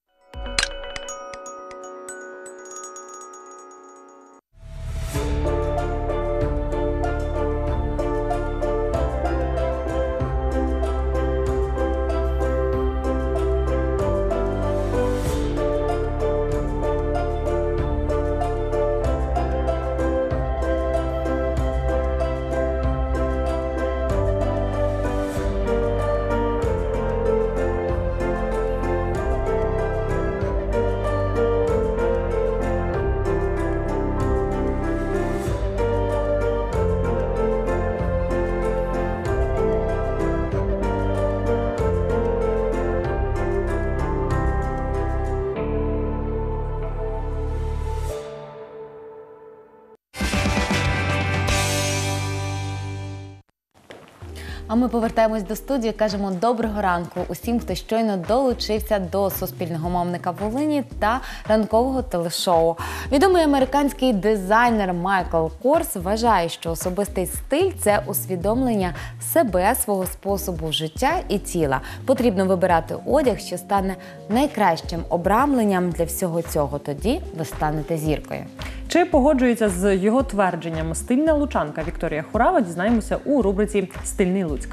А ми повертаємось до студії, кажемо доброго ранку усім, хто щойно долучився до суспільного мовника Волині та ранкового телешоу. Відомий американський дизайнер Майкл Корс вважає, що особистий стиль – це усвідомлення себе, свого способу життя і тіла. Потрібно вибирати одяг, що стане найкращим обрамленням для всього цього. Тоді ви станете зіркою. Чи погоджується з його твердженням стильна лучанка Вікторія Хорава, дізнаємося у рубриці «Стильний Луцьк».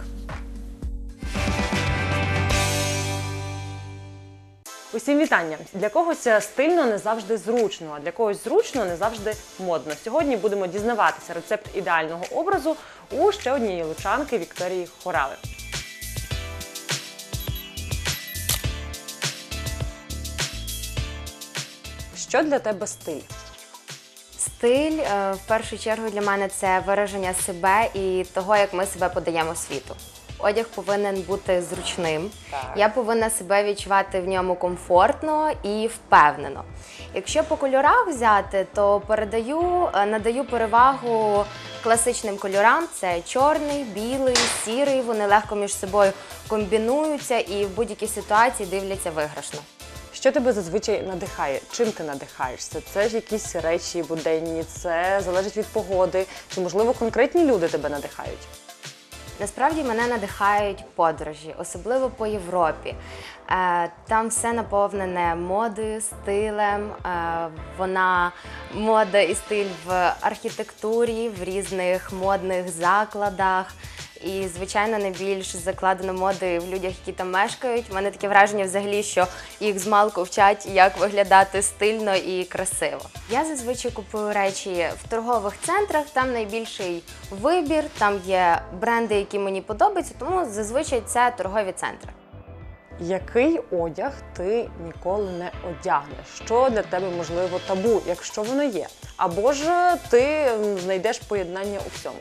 Усім вітання! Для когось стильно не завжди зручно, а для когось зручно не завжди модно. Сьогодні будемо дізнаватися рецепт ідеального образу у ще однієї лучанки Вікторії Хорави. Що для тебе стиль? Стиль, е, в першу чергу, для мене це вираження себе і того, як ми себе подаємо світу. Одяг повинен бути зручним. Так. Я повинна себе відчувати в ньому комфортно і впевнено. Якщо по кольорах взяти, то передаю, надаю перевагу класичним кольорам. Це чорний, білий, сірий. Вони легко між собою комбінуються і в будь-якій ситуації дивляться виграшно. Що тебе зазвичай надихає? Чим ти надихаєшся? Це ж якісь речі буденні, це залежить від погоди, чи, можливо, конкретні люди тебе надихають? Насправді мене надихають подорожі, особливо по Європі. Там все наповнене модою, стилем. Вона мода і стиль в архітектурі, в різних модних закладах. І, звичайно, найбільш закладено модою в людях, які там мешкають. У мене таке враження взагалі, що їх змалку вчать, як виглядати стильно і красиво. Я зазвичай купую речі в торгових центрах, там найбільший вибір, там є бренди, які мені подобаються, тому зазвичай це торгові центри. Який одяг ти ніколи не одягнеш? Що для тебе, можливо, табу, якщо воно є? Або ж ти знайдеш поєднання у всьому?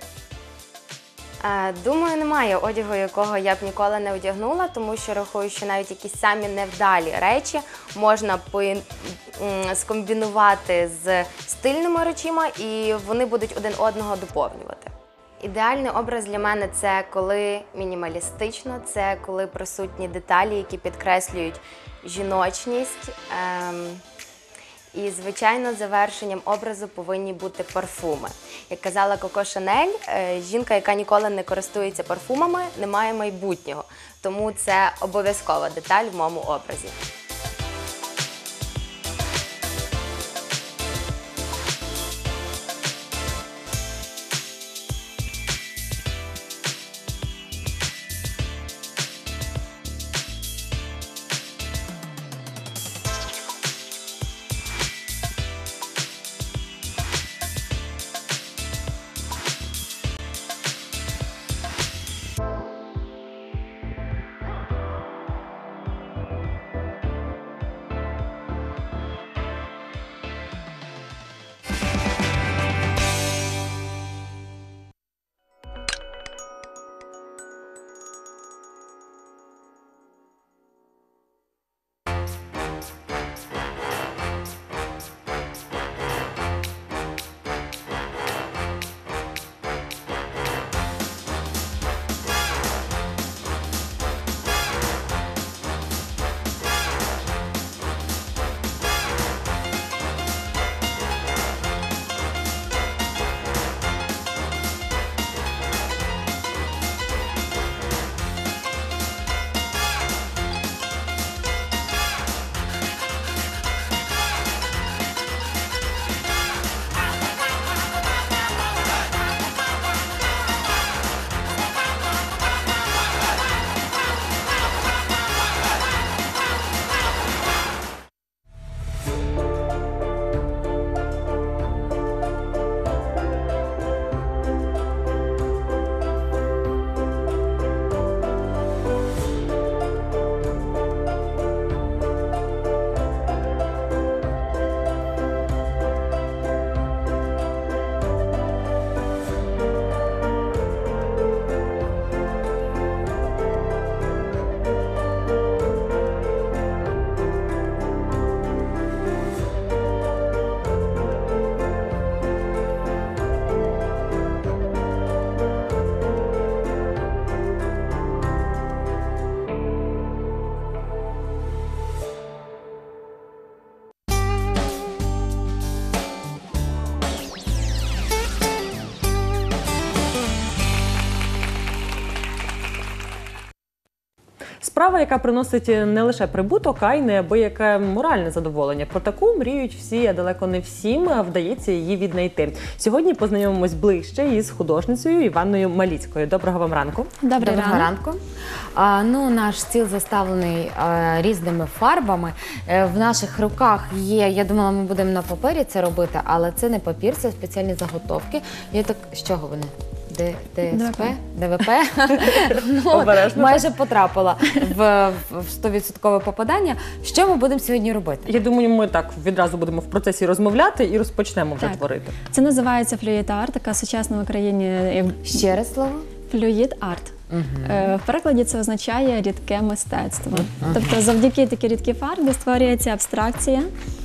Думаю, немає одягу, якого я б ніколи не одягнула, тому що рахую, що навіть якісь самі невдалі речі можна скомбінувати з стильними речима, і вони будуть один одного доповнювати. Ідеальний образ для мене – це коли мінімалістично, це коли присутні деталі, які підкреслюють жіночність. Ем... І, звичайно, завершенням образу повинні бути парфуми. Як казала Коко Шанель, жінка, яка ніколи не користується парфумами, не має майбутнього. Тому це обов'язкова деталь в моєму образі. справа, яка приносить не лише прибуток, а й неабияке моральне задоволення. Про таку мріють всі, а далеко не всім вдається її віднайти. Сьогодні познайомимось ближче із художницею Іванною Маліцькою. Доброго вам ранку. Добрий Доброго ранок. ранку. А, ну, наш стіл заставлений а, різними фарбами. Е, в наших руках є, я думала, ми будемо на папері це робити, але це не папір, це спеціальні заготовки. Я так, з чого вони? Д- ДСП? ДВП? Ну, от, Обережно. майже потрапила в, в сто відсоткове попадання. Що ми будемо сьогодні робити? Я думаю, ми так відразу будемо в процесі розмовляти і розпочнемо вже Так. творити. Це називається флюїд арт, така сучасна в Україні як Ще раз слово. флюїд арт. Е, В перекладі це означає рідке мистецтво. Тобто завдяки такій рідкій фарбі створюється абстракція.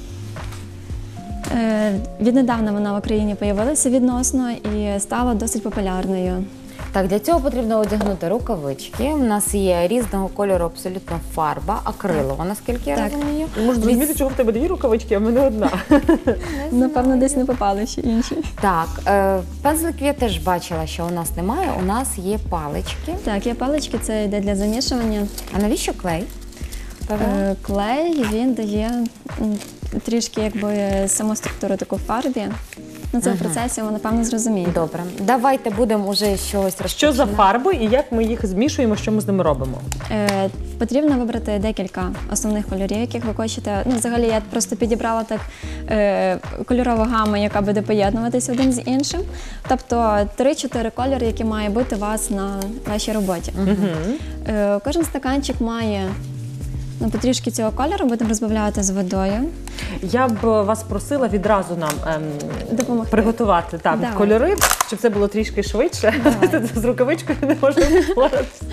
Е, Віднедавна вона в Україні з'явилася відносно і стала досить популярною. Так, для цього потрібно одягнути рукавички. У нас є різного кольору абсолютно фарба, акрилова, наскільки я Так. розумію. І можна зрозуміти, чого в тебе дві рукавички, а в мене одна. Напевно, десь не попали ще інші. Так, е, пензликів я теж бачила, що у нас немає. У нас є палички. Так, є палички, це йде для замішування. А навіщо клей? Павло? Е, Клей, він дає м, трішки якби саму структуру таку фарбі. Ну, це в процесі, ви, напевно, зрозумієте. Добре, давайте будемо вже з чогось розпочинати. Що за фарби і як ми їх змішуємо, що ми з ними робимо? Е, Потрібно вибрати декілька основних кольорів, яких ви хочете. Ну, взагалі, я просто підібрала так е, кольорову гаму, яка буде поєднуватися один з іншим. Тобто три-чотири кольори, які має бути у вас на вашій роботі. Е, Кожен стаканчик має ну, потрішки цього кольору, будемо розбавляти з водою. Я б вас просила відразу нам ем, Допомогти. приготувати так, Давай. кольори, щоб це було трішки швидше. З рукавичкою не можна впоратися.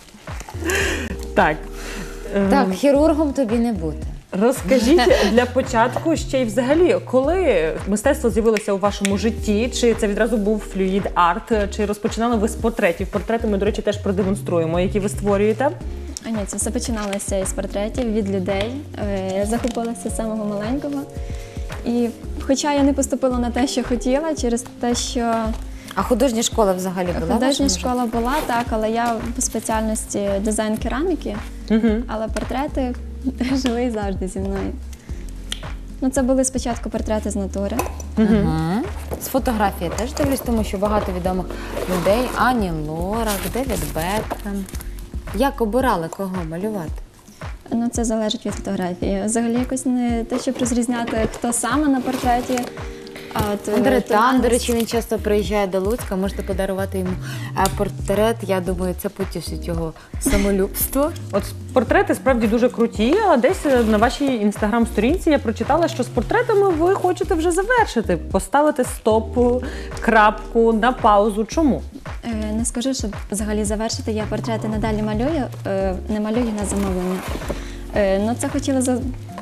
Так. ем, Так, хірургом тобі не бути. Розкажіть для початку ще й взагалі, коли мистецтво з'явилося у вашому житті, чи це відразу був флюїд арт, чи розпочинали ви з портретів? Портрети ми, до речі, теж продемонструємо, які ви створюєте. А ні, це все починалося із портретів від людей. Е, Я захопилася з самого маленького. І хоча я не поступила на те, що хотіла, через те, що А художня школа взагалі була? в художня вашому школа була, так, але я по спеціальності дизайн кераміки, але портрети жили і завжди зі мною. Ну, це були спочатку портрети з натури. Мгм. З фотографії теж дивлюсь, тому що багато відомих людей. Ані Лорак, Девід Бекхем. Як обирали, кого малювати? Ну, це залежить від фотографії. Взагалі якось не те, щоб розрізняти, хто саме на портреті. А от, Андрей то Тан, до нас- речі, він часто приїжджає до Луцька, можете подарувати йому е, портрет. Я думаю, це потішить його самолюбство. От портрети справді дуже круті, а десь на вашій інстаграм-сторінці я прочитала, що з портретами ви хочете вже завершити, поставити стоп, крапку, на паузу. Чому? Е, Не скажу, щоб взагалі завершити. Я портрети надалі малюю, е, не малюю на замовлення. Е, Ну, це хотіла за...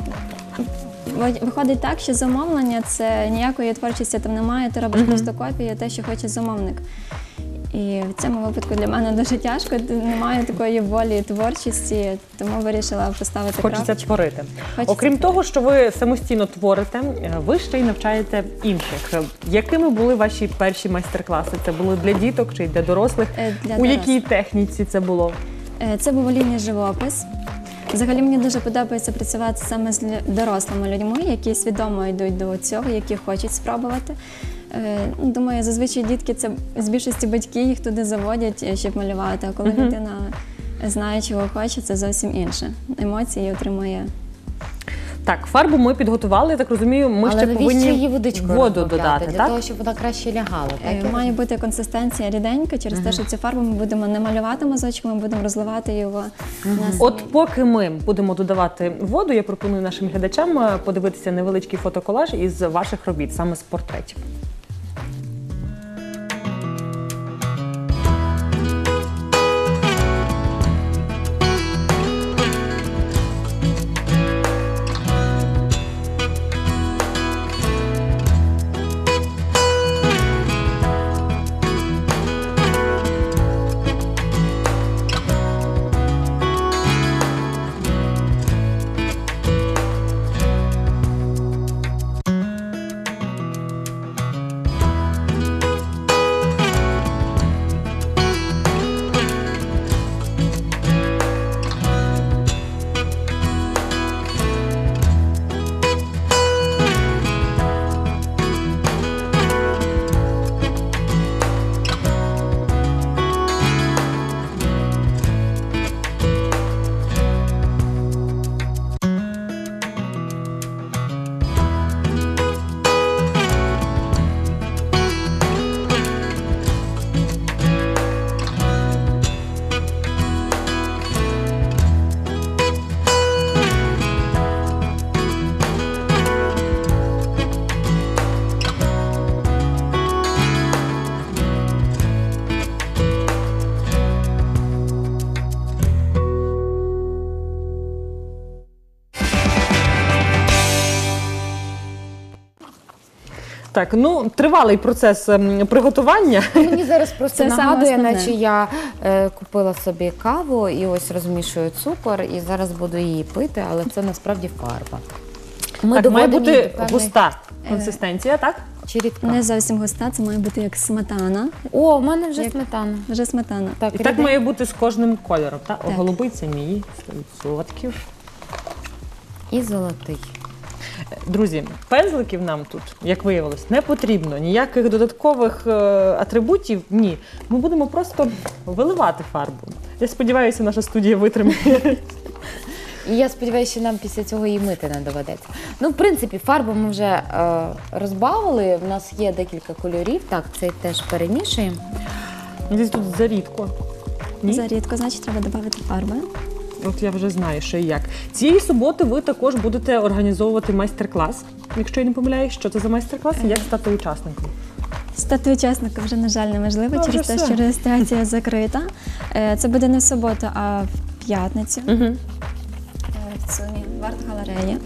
Виходить так, що замовлення – це ніякої творчості там немає, ти робиш просто копію, те, що хоче замовник. І в цьому випадку для мене дуже тяжко, немає такої волі творчості, тому вирішила поставити Хочеться крапочку. творити. Хочеться Окрім того, що ви самостійно творите, ви ще й навчаєте інших. Якими були ваші перші майстер-класи? Це були для діток чи для дорослих? Е, для У якій дорослих. техніці це було? Е, Це був олійний живопис. Взагалі мені дуже подобається працювати саме з лю- дорослими людьми, які свідомо йдуть до цього, які хочуть спробувати. Е, ну, Думаю, зазвичай дітки це з більшості батьки їх туди заводять, е, щоб малювати. А коли людина знає, чого хоче, це зовсім інше. Емоції отримує. Так, фарбу ми підготували, я так розумію, ми Але ще навіщо повинні її водичкою воду розбавляти? додати, Для так? того, щоб вона краще лягала. Так? Е, я Має бути консистенція ріденька, через те, що цю фарбу ми будемо не малювати мазочком, ми будемо розливати його на свій. От поки ми будемо додавати воду, я пропоную нашим глядачам е, подивитися невеличкий фотоколаж із ваших робіт, саме з портретів. Так, ну, тривалий процес ем, приготування. Мені зараз просто Це саме нагадує, основне. наче я е, купила собі каву і ось розмішую цукор, і зараз буду її пити, але це насправді фарба. Ми Так, має доводимо її бути до певної густа консистенція, так? чи рідка. Не зовсім густа, це має бути як сметана. О, в мене вже Як- сметана. Вже сметана. Так, І так ріденька. має бути з кожним кольором, так? О, Так. голубий це мій, сто відсотків. І золотий. Друзі, пензликів нам тут, як виявилось, не потрібно. Ніяких додаткових е, атрибутів, ні. Ми будемо просто виливати фарбу. Я сподіваюся, наша студія витримає. І я сподіваюся, що нам після цього її мити не доведеться. Ну, в принципі, фарбу ми вже е, розбавили. У нас є декілька кольорів. Так, цей теж перемішуємо. Десь тут зарідко. Ні? Зарідко, значить, треба додати фарби. От я вже знаю, що і як. Цієї суботи ви також будете організовувати майстер-клас. Якщо я не помиляюсь, що це за майстер-клас і як стати учасником? Стати учасником вже, на жаль, неможливо, Ну, через вже те, все. що реєстрація закрита. Е, Це буде не в суботу, а в п'ятницю. Угу. Е, В ЦУМі, в арт-галереї.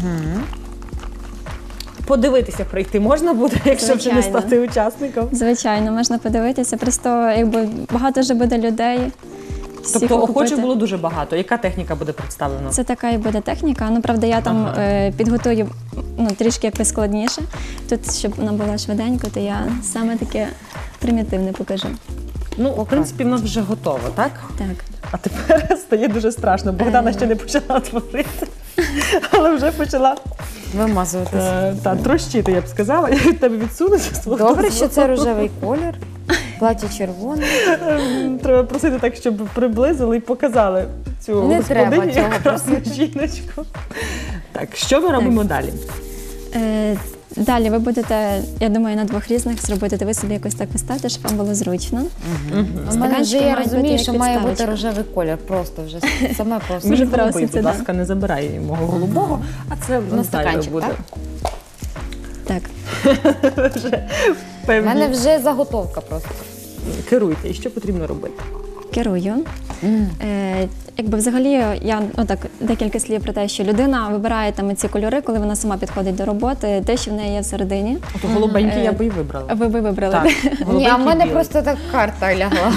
Подивитися прийти можна буде, якщо вже не Звичайно. стати учасником. Звичайно, можна подивитися. Просто якби багато вже буде людей. всіх Тобто охочих охопити. було дуже багато. Яка техніка буде представлена? Це така і буде техніка. Ну, правда, я там Ага. е, підготую ну, трішки якось складніше. Тут, щоб вона була швиденько, то я саме таке примітивне покажу. Ну, в принципі, воно вже готово, так? Так. А тепер стає дуже страшно. Богдана ще не почала творити, але вже почала Вимазуватися. е, та, трощити, я б сказала. Я від тебе відсунуся. свого Добре, дозволу. що це рожевий колір, плаття червоне. Ем, Треба просити так, щоб приблизили і показали цю Не господині, треба цього красну жіночку. Так, що ми робимо далі? Е, Далі ви будете, я думаю, на двох різних зробити. Ви собі якось так поставте, щоб вам було зручно. У мене вже Стаканчики я мають розумію, бути що як має бути підставочка. рожевий колір. Просто вже саме просто. Дуже Мій голубий, проситься, будь да. ласка, не забирай мого голубого, а це На Наталя стаканчик, буде. Так. Вже У певні. мене вже заготовка просто. Керуйте, і що потрібно робити? Керую. Е, якби взагалі я ну так декілька слів про те, що людина вибирає там ці кольори, коли вона сама підходить до роботи, те, що в неї є всередині. От голубенький Е, я би і вибрала. Ви би вибрали. Так, Ні, а в голубенький мене білий. просто так карта лягла.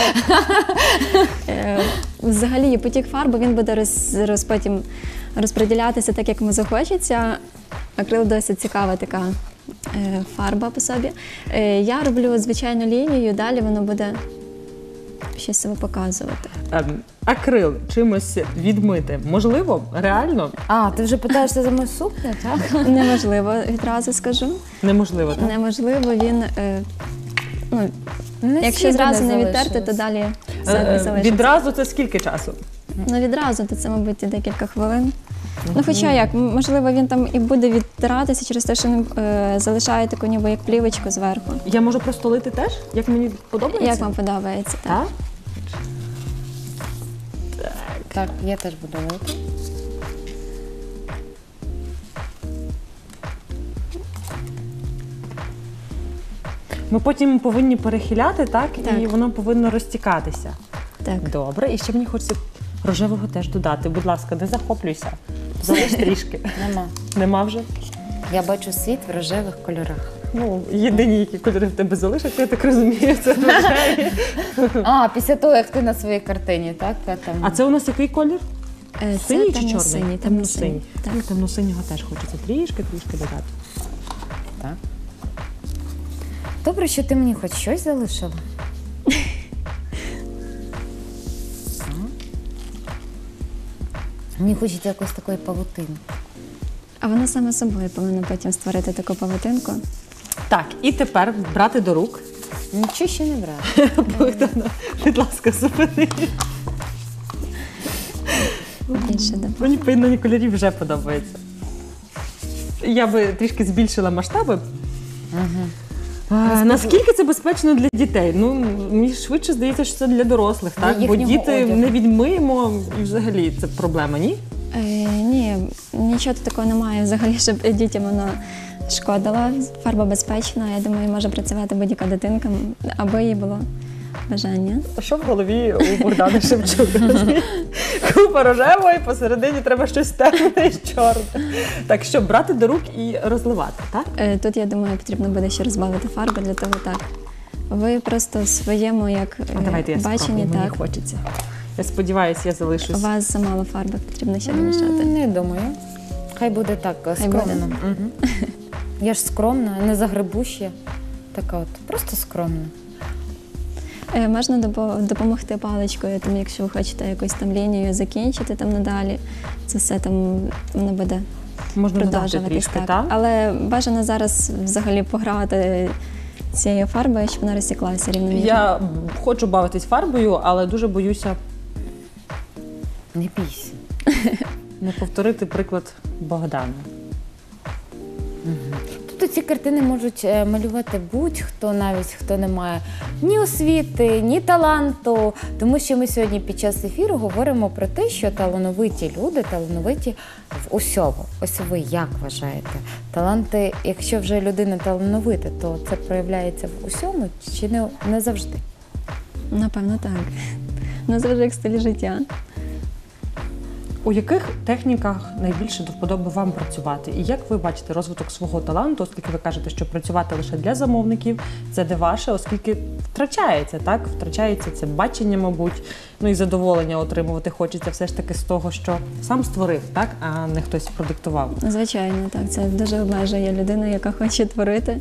Е, Взагалі потік фарби він буде роз, роз, потім розподілятися так, як йому захочеться. Акрил досить цікава така е, фарба по собі. Е, я роблю звичайну лінію, далі воно буде щось себе показувати. Ем, Акрил чимось відмити. Можливо, реально А, ти вже питаєшся за мою сукню, так? Неможливо, відразу скажу. неможливо, так? Неможливо, він, е, ну, Не якщо сліду зразу не залишилось. відтерти, то далі Е, все е, залишиться. Відразу це скільки часу? Ну відразу, то це, мабуть, і декілька хвилин. Ну, хоча як, м- можливо, він там і буде відтиратися через те, що він е, залишає таку ніби як плівочку зверху. Я можу просто лити теж, як мені подобається? Як вам подобається? Так. Так? Так, я теж буду лити. Ми потім повинні перехиляти, так? І Так. воно повинно розтікатися. Так. Добре, і ще мені хочеться рожевого теж додати. Будь ласка, не захоплюйся. Залиш трішки. Нема. Нема вже? Я бачу світ в рожевих кольорах. Ну, єдині, які кольори в тебе залишаться, я так розумію, це рожеві. А, після того, як ти на своїй картині, так? Там... А це у нас який колір? Е, це Синій чи чорний? темно-синій, темно-синій. Так. Ну, темно-синього теж хочеться трішки-трішки додати. Так. Добре, що ти мені хоч щось залишила. Мені хочеться якось такої павутини. А воно саме собою повинно потім створити таку павутинку. Так, і тепер брати до рук. Нічого ще не брати. Богдана, будь ласка, зупини. Більше добавити. Мені поєднання кольорів вже подобається. Я би трішки збільшила масштаби. А, наскільки це безпечно для дітей? Ну, мені швидше здається, що це для дорослих, Для так? Бо їхнього діти одягу. не відмиємо, і взагалі це проблема, ні? Е, ні, нічого такого немає взагалі, щоб дітям воно шкодило. Фарба безпечна, я думаю, може працювати будь-яка дитинка, аби їй було бажання. А що в голові у Богдани Шевчука? Купа рожевої, посередині треба щось темне і чорне. Так, що, брати до рук і розливати, так? Е, Тут, я думаю, потрібно буде ще розбавити фарби, для того так. Ви просто в своєму як А давайте я баченні, спробую, мені так. хочеться. Я сподіваюся, я У залишусь. вас замало фарби, потрібно ще домішати. М, Не думаю. Хай буде так е, Хай буде. скромно. Мгм. Я ж скромна, не загребуща. Така от, просто скромна. Е, Можна допо- допомогти паличкою, там, якщо ви хочете якусь там лінію закінчити там надалі. Це все там воно буде Можна додати продовжуватись. трішки, Так. так? Але бажано зараз взагалі пограти цією фарбою, щоб вона розтеклася рівномірно. Я хочу бавитись фарбою, але дуже боюся Не бійся. не повторити приклад Богдана. Тобто ці картини можуть е, малювати будь-хто, навіть хто не має ні освіти, ні таланту. Тому що ми сьогодні під час ефіру говоримо про те, що талановиті люди, талановиті в усьому. Ось ви як вважаєте? Таланти, якщо вже людина талановита, то це проявляється в усьому чи не, не завжди? Напевно, так. Ну, завжди як стиль життя. У яких техніках найбільше до вподоби вам працювати? І як ви бачите розвиток свого таланту, оскільки ви кажете, що працювати лише для замовників – це не ваше, оскільки втрачається, так? Втрачається це бачення, мабуть, ну і задоволення отримувати хочеться все ж таки з того, що сам створив, так? А не хтось продиктував. Звичайно, так. Це дуже обмежує людину, яка хоче творити.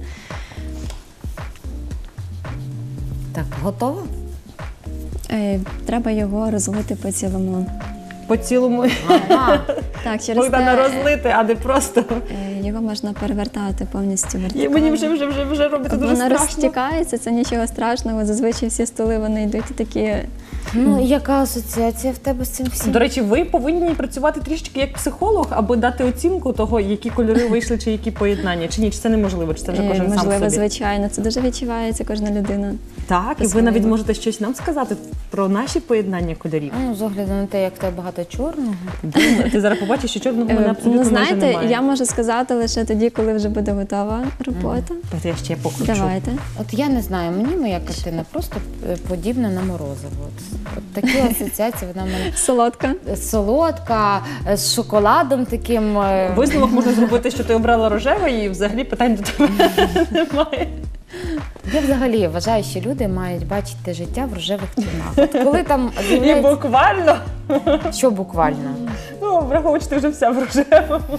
Так, готова? Е, Треба його розлити по цілому. По цілому Ага. Так, через Богдана те, розлити, а не просто. е, його можна перевертати повністю І вертикально. мені вже, вже, вже, вже робити дуже Воно страшно. розтікається, це нічого страшного. Зазвичай всі столи вони йдуть такі. Ну, яка асоціація в тебе з цим всім? До речі, ви повинні працювати трішки як психолог, аби дати оцінку того, які кольори вийшли, чи які поєднання, чи ні, чи це неможливо, чи це вже е, кожен можливо, сам собі. звичайно, це дуже відчувається кожна людина. Так, і ви по-своєму. навіть можете щось нам сказати про наші поєднання кольорів. Ну, з огляду на те, як в тебе багато чорного. Ти зараз побачиш, що чорного в мене Е, абсолютно ну, майже знаєте, немає. я можу сказати лише тоді, коли вже буде готова робота. Давайте я ще покручу. Давайте. От я не знаю, мені моя картина просто е, подібна на морозиво. От, от такі асоціації вона в мене Солодка. солодка, е, з шоколадом таким. е, Висновок можна зробити, що ти обрала рожеве, і взагалі питань до тебе немає. Я взагалі вважаю, що люди мають бачити життя в рожевих тонах. От коли там І з'являється, буквально, що буквально. ну, враховуючи, ти вже вся в рожевому.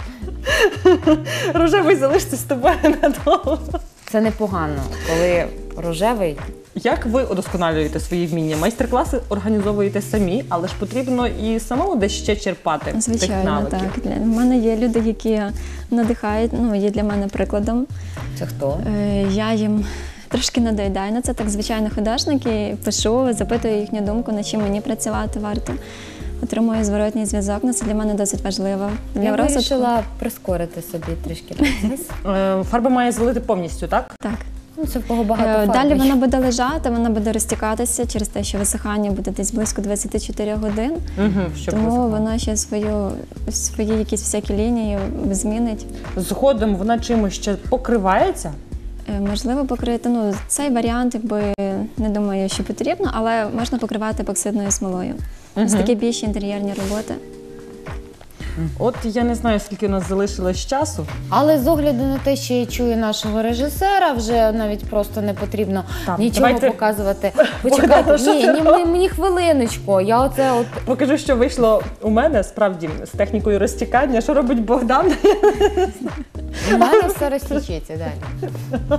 Рожевий залишиться з тобою надовго. Це непогано, коли рожевий. Як ви удосконалюєте свої вміння? Майстер-класи організовуєте самі, але ж потрібно і самому десь ще черпати тих Звичайно, навиків. так. Для в мене є люди, які надихають, ну, є для мене прикладом. Це хто? Е, Я їм трошки надоїдаю на це. Так, звичайно, художники, пишу, запитую їхню думку, над чим мені працювати варто. Отримую зворотній зв'язок, ну, це для мене досить важливо. Для Я розвитку. вирішила прискорити собі трішки процес. Е, Фарба має залити повністю, так? Так. Ну, це в кого багато Е, фарби. Далі вона буде лежати, вона буде розтікатися через те, що висихання буде десь близько двадцять чотири годин. Угу, щоб Тому висохло. вона ще свою, свої якісь всякі лінії змінить. Згодом вона чимось ще покривається. Е, Можливо, покрити, ну, цей варіант, якби, не думаю, що потрібно, але можна покривати епоксидною смолою. Ось такі більші інтер'єрні роботи. От я не знаю, скільки у нас залишилось часу. Але з огляду на те, що я чую нашого режисера, вже навіть просто не потрібно Так, нічого давайте. показувати. Богдана, Почекайте, що ні, ти ні, робиш? мені, мені хвилиночку. Я оце от Покажу, що вийшло у мене, справді, з технікою розтікання. Що робить Богдан? у мене все розтічеться далі.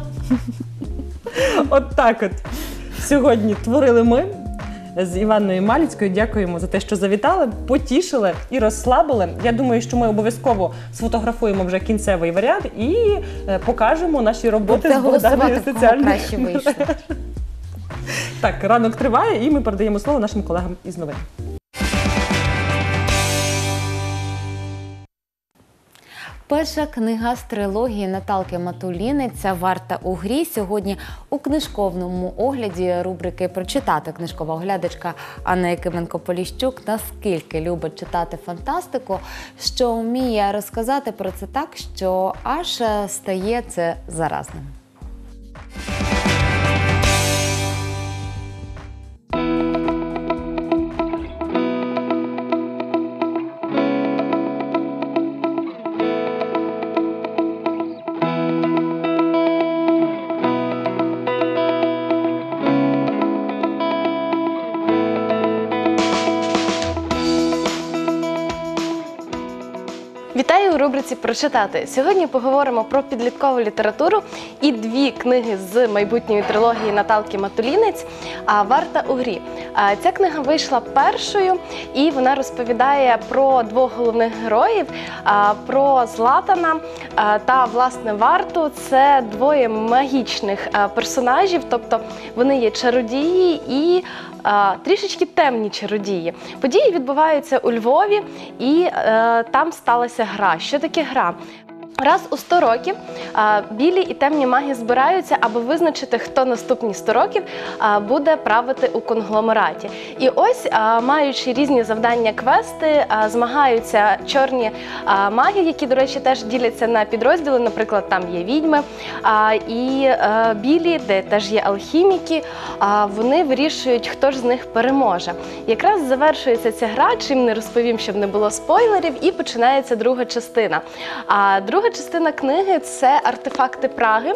От так от. Сьогодні творили ми з Іванною Маліцькою. Дякуємо за те, що завітали, потішили і розслабили. Я думаю, що ми обов'язково сфотографуємо вже кінцевий варіант і е, покажемо наші роботи Будете з Богданою голосувати, в в кого соціальних краще вийшло. Так, ранок триває, і ми передаємо слово нашим колегам із новин. Перша книга з трилогії Наталки Матуліни «Ця варта у грі» сьогодні у книжковному огляді рубрики «Прочитати» книжкова оглядачка Анна Якименко-Поліщук наскільки любить читати фантастику, що вміє розказати про це так, що аж стає це заразним. рубриці «Прочитати». Сьогодні поговоримо про підліткову літературу і дві книги з майбутньої трилогії Наталки Матулінець «Варта у грі». Ця книга вийшла першою, і вона розповідає про двох головних героїв, про Златана та, власне, Варту. Це двоє магічних персонажів, тобто вони є чародії і трішечки темні чародії. Події відбуваються у Львові, і е, там сталася гра. Що таке гра? Раз у сто років а, білі і темні маги збираються, аби визначити, хто наступні сто років а, буде правити у конгломераті. І ось, а, маючи різні завдання, квести, а, змагаються чорні а, маги, які, до речі, теж діляться на підрозділи. Наприклад, там є відьми, а, і а, білі, де теж є алхіміки. А, вони вирішують, хто ж з них переможе. Якраз завершується ця гра, чим не розповім, щоб не було спойлерів, і починається друга частина. А друга частина книги – це артефакти Праги.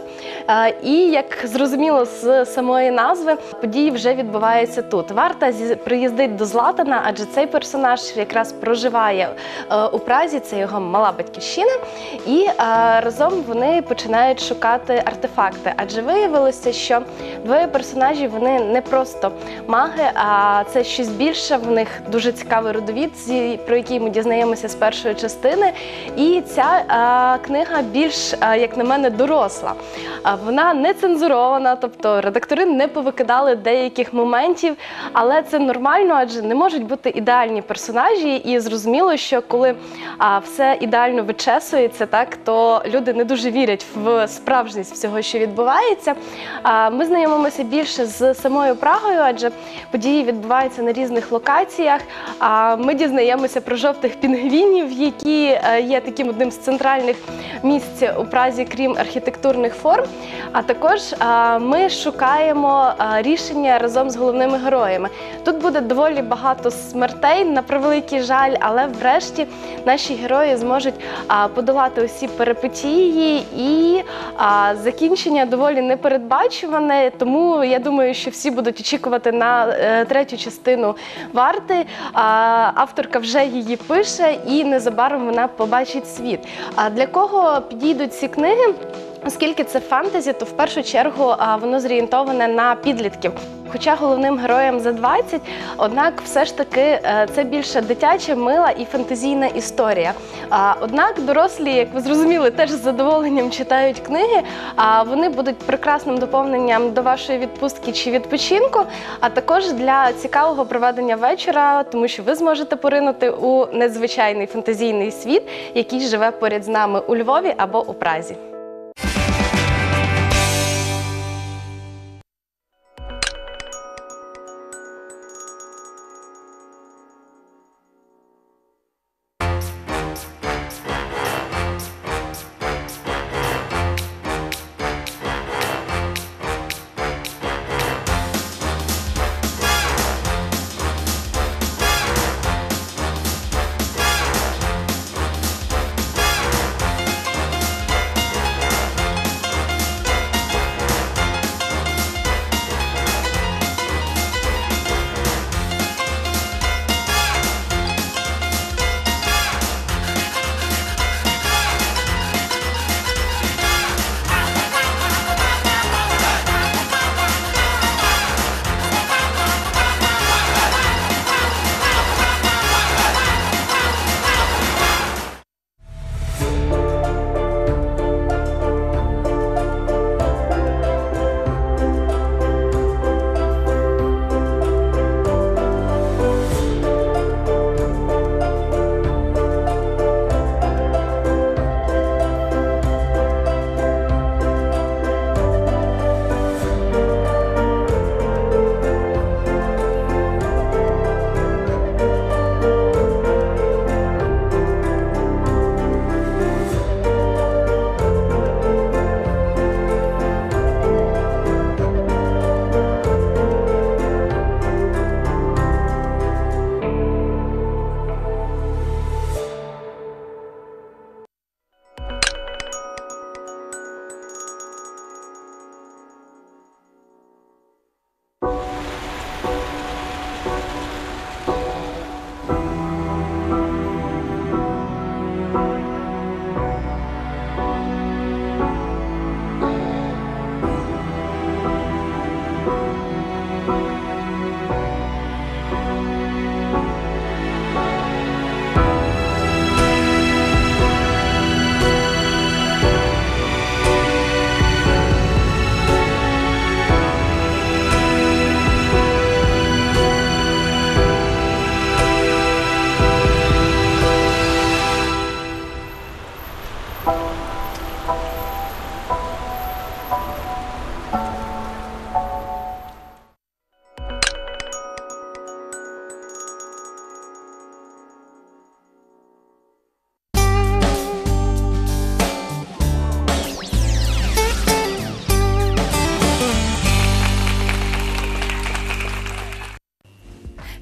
І, як зрозуміло з самої назви, події вже відбуваються тут. Варта приїздить до Златана, адже цей персонаж якраз проживає у Празі, це його мала батьківщина. І разом вони починають шукати артефакти. Адже виявилося, що двоє персонажів, вони не просто маги, а це щось більше. В них дуже цікавий родовід, про який ми дізнаємося з першої частини. І ця книга більш, як на мене, доросла. Вона не цензурована, тобто редактори не повикидали деяких моментів, але це нормально, адже не можуть бути ідеальні персонажі, і зрозуміло, що коли все ідеально вичесується, так, то люди не дуже вірять в справжність всього, що відбувається. Ми знайомимося більше з самою Прагою, адже події відбуваються на різних локаціях. Ми дізнаємося про жовтих пінгвінів, які є таким одним з центральних місць у Празі, крім архітектурних форм. А також а, ми шукаємо а, рішення разом з головними героями. Тут буде доволі багато смертей, на превеликий жаль, але врешті наші герої зможуть а, подолати усі перипетії, і а, закінчення доволі непередбачуване, тому я думаю, що всі будуть очікувати на е, третю частину «Варти». А, авторка вже її пише, і незабаром вона побачить світ. А для кого підійдуть ці книги? Оскільки це фентезі, то в першу чергу воно зорієнтоване на підлітків. Хоча головним героям за двадцять, однак все ж таки це більше дитяча, мила і фантазійна історія. Однак дорослі, як ви зрозуміли, теж з задоволенням читають книги, а вони будуть прекрасним доповненням до вашої відпустки чи відпочинку, а також для цікавого проведення вечора, тому що ви зможете поринути у незвичайний фантазійний світ, який живе поряд з нами у Львові або у Празі.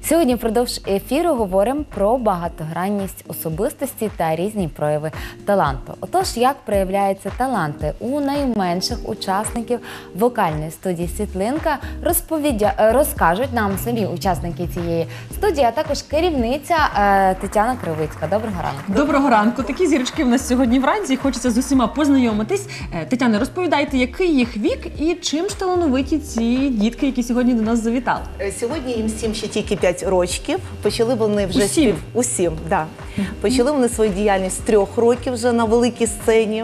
Сьогодні впродовж ефіру говоримо про багатогранність особистості та різні прояви таланту. Отож, як проявляються таланти у найменших учасників вокальної студії «Світлинка», розповідя... розкажуть нам самі учасники цієї студії, а також керівниця е, Тетяна Кривицька. Доброго ранку. Доброго ранку. Такі зірочки в нас сьогодні вранці. Хочеться з усіма познайомитись. Е, Тетяна, розповідайте, який їх вік і чим ж талановиті ці дітки, які сьогодні до нас завітали? Сьогодні їм всім ще тільки п'ять років. Почали вони вже Усім? спів... Усім, да. Почали вони свою діяльність з трьох років вже на великій сцені.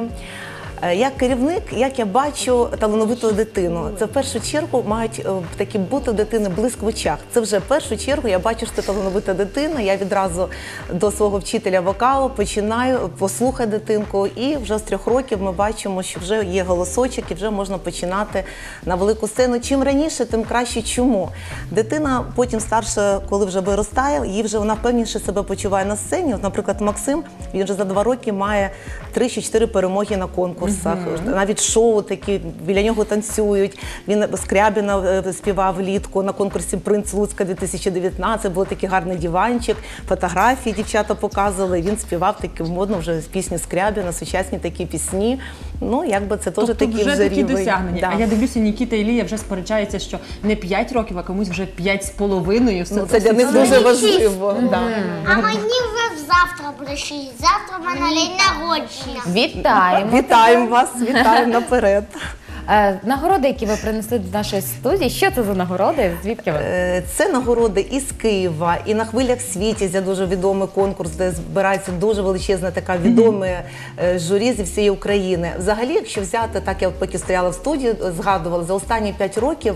Як керівник, як я бачу талановиту дитину, це в першу чергу мають такі бути дитини блиск в очах. Це вже в першу чергу я бачу, що це талановита дитина. Я відразу до свого вчителя вокалу починаю послухати дитинку, і вже з трьох років ми бачимо, що вже є голосочок і вже можна починати на велику сцену. Чим раніше, тим краще. Чому? Дитина потім старша, коли вже виростає, їй вже вона впевніше себе почуває на сцені. От, наприклад, Максим, він вже за два роки має три чи чотири перемоги на конкурсах. Mm-hmm. Навіть шоу такі, біля нього танцюють. Він Скрябіна співав влітку на конкурсі «Принц Луцька дві тисячі дев'ятнадцять». Був такий гарний диванчик, фотографії дівчата показували. Він співав такі модно вже пісні Скрябіна, сучасні такі пісні. Ну, якби це теж тобто такі вже, вже такі рівень. досягнення. Да. А я дивлюся, Нікіта і Лія вже сперечаються, що не п'ять років, а комусь вже п'ять з половиною. Ну, це для них дуже важливо. Mm-hmm. Да. А мені вже завтра буде шість. Завтра в мене день народження. Вітаємо! Вітаємо вас, вітаємо наперед. Е, Нагороди, які ви принесли до нашої студії, що це за нагороди? Звідки ви? Е, Це нагороди із Києва, і на «Хвилях Світязя» дуже відомий конкурс, де збирається дуже величезна така відоме е, журі зі всієї України. Взагалі, якщо взяти, так я поки стояла в студії, згадувала, за останні п'ять років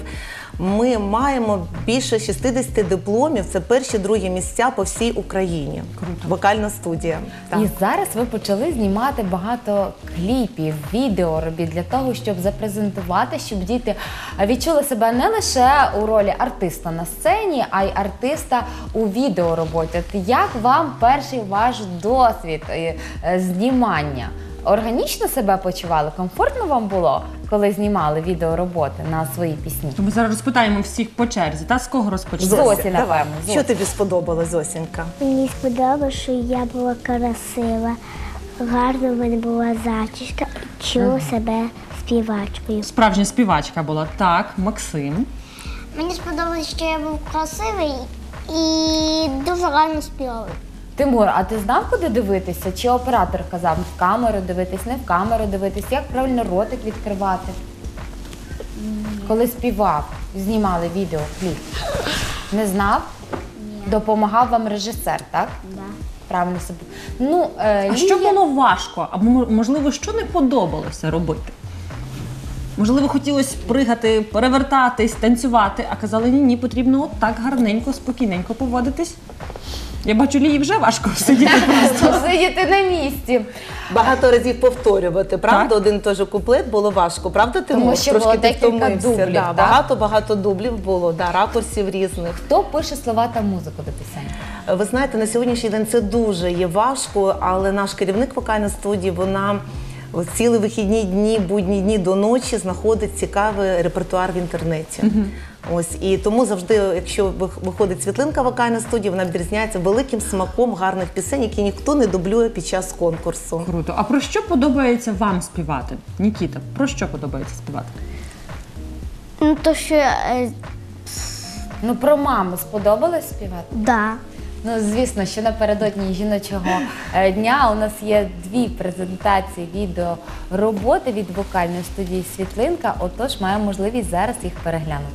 ми маємо більше шістдесят дипломів, це перші, другі місця по всій Україні. Круто. Вокальна студія. Так. І зараз ви почали знімати багато кліпів, відеоробіт для того, щоб запрезентувати, щоб діти відчули себе не лише у ролі артиста на сцені, а й артиста у відеороботі. От як вам перший ваш досвід е, е, знімання? Органічно себе почували? Комфортно вам було, коли знімали відеороботи на свої пісні? Ми зараз розпитаємо всіх по черзі. Та з кого розпочнемо? Зосі, напевно. Що тобі сподобалось, Зосінька? Мені сподобалося, що я була красива, гарна в мене була зачіска, чула себе співачкою. Справжня співачка була. Так, Максим. Мені сподобалося, що я був красивий і дуже гарно співав. Тимур, а ти знав, куди дивитися? Чи оператор казав в камеру дивитись, не в камеру дивитись? Як правильно ротик відкривати? Коли співав, знімали відео, кліп. Не знав? Допомагав вам режисер, так? Да. Правильно собі. Ну, е, А Лія... що було важко? Або, можливо, що не подобалося робити? Можливо, хотілося пригати, перевертатись, танцювати, а казали, ні, ні, потрібно от так гарненько, спокійненько поводитись. Я бачу, Лії вже важко сидіти просто. Сидіти на місці. Багато разів повторювати, правда? Так. Один той же куплет було важко, правда, Тимур? Тому що Трошки було ти декілька втомився. дублів, Да, так? багато-багато дублів було, да, ракурсів різних. Хто пише слова та музику до пісень? Ви знаєте, на сьогоднішній день це дуже є важко, але наш керівник вокальної студії, вона ось цілі вихідні дні, будні дні до ночі знаходить цікавий репертуар в інтернеті. Mm-hmm. Ось, і тому завжди, якщо виходить світлинка вокальної студії, вона відрізняється великим смаком гарних пісень, які ніхто не дублює під час конкурсу. Круто. А про що подобається вам співати? Нікіта, про що подобається співати? Ну, то що, е, Ну, про маму сподобалось співати? да. Ну, звісно, що напередодні жіночого е, дня у нас є дві презентації відео роботи від вокальної студії «Світлинка», отож маємо можливість зараз їх переглянути.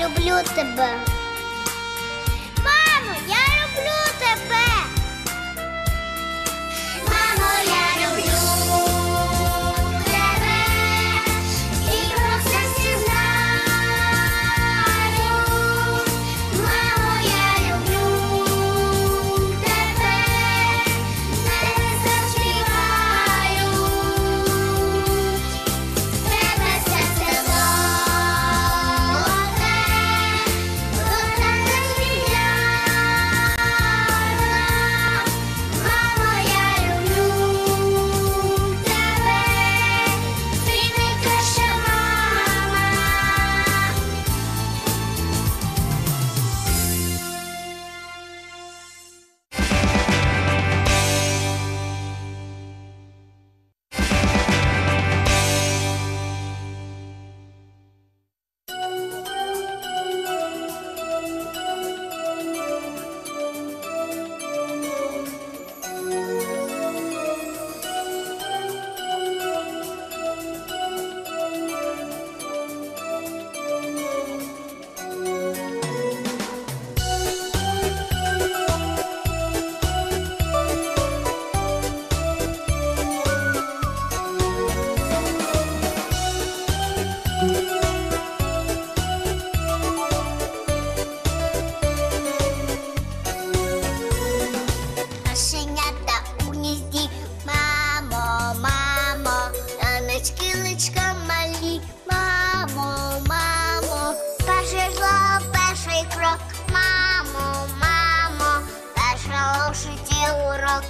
люблю тебе. Мамо, я люблю тебе. Мамо, я люблю тебе. І про все всі знаю. Мамо, я люблю тебе. Не заспіваю. Тебе серце золоте, вода не зміяна. Мамо, я люблю тебе, ти найкраща мама. Кошенята у гнізді, мамо, мамо, раночки личка малі, мамо, мамо, перший зло, перший крок, мамо, мамо, перша лошиті урок,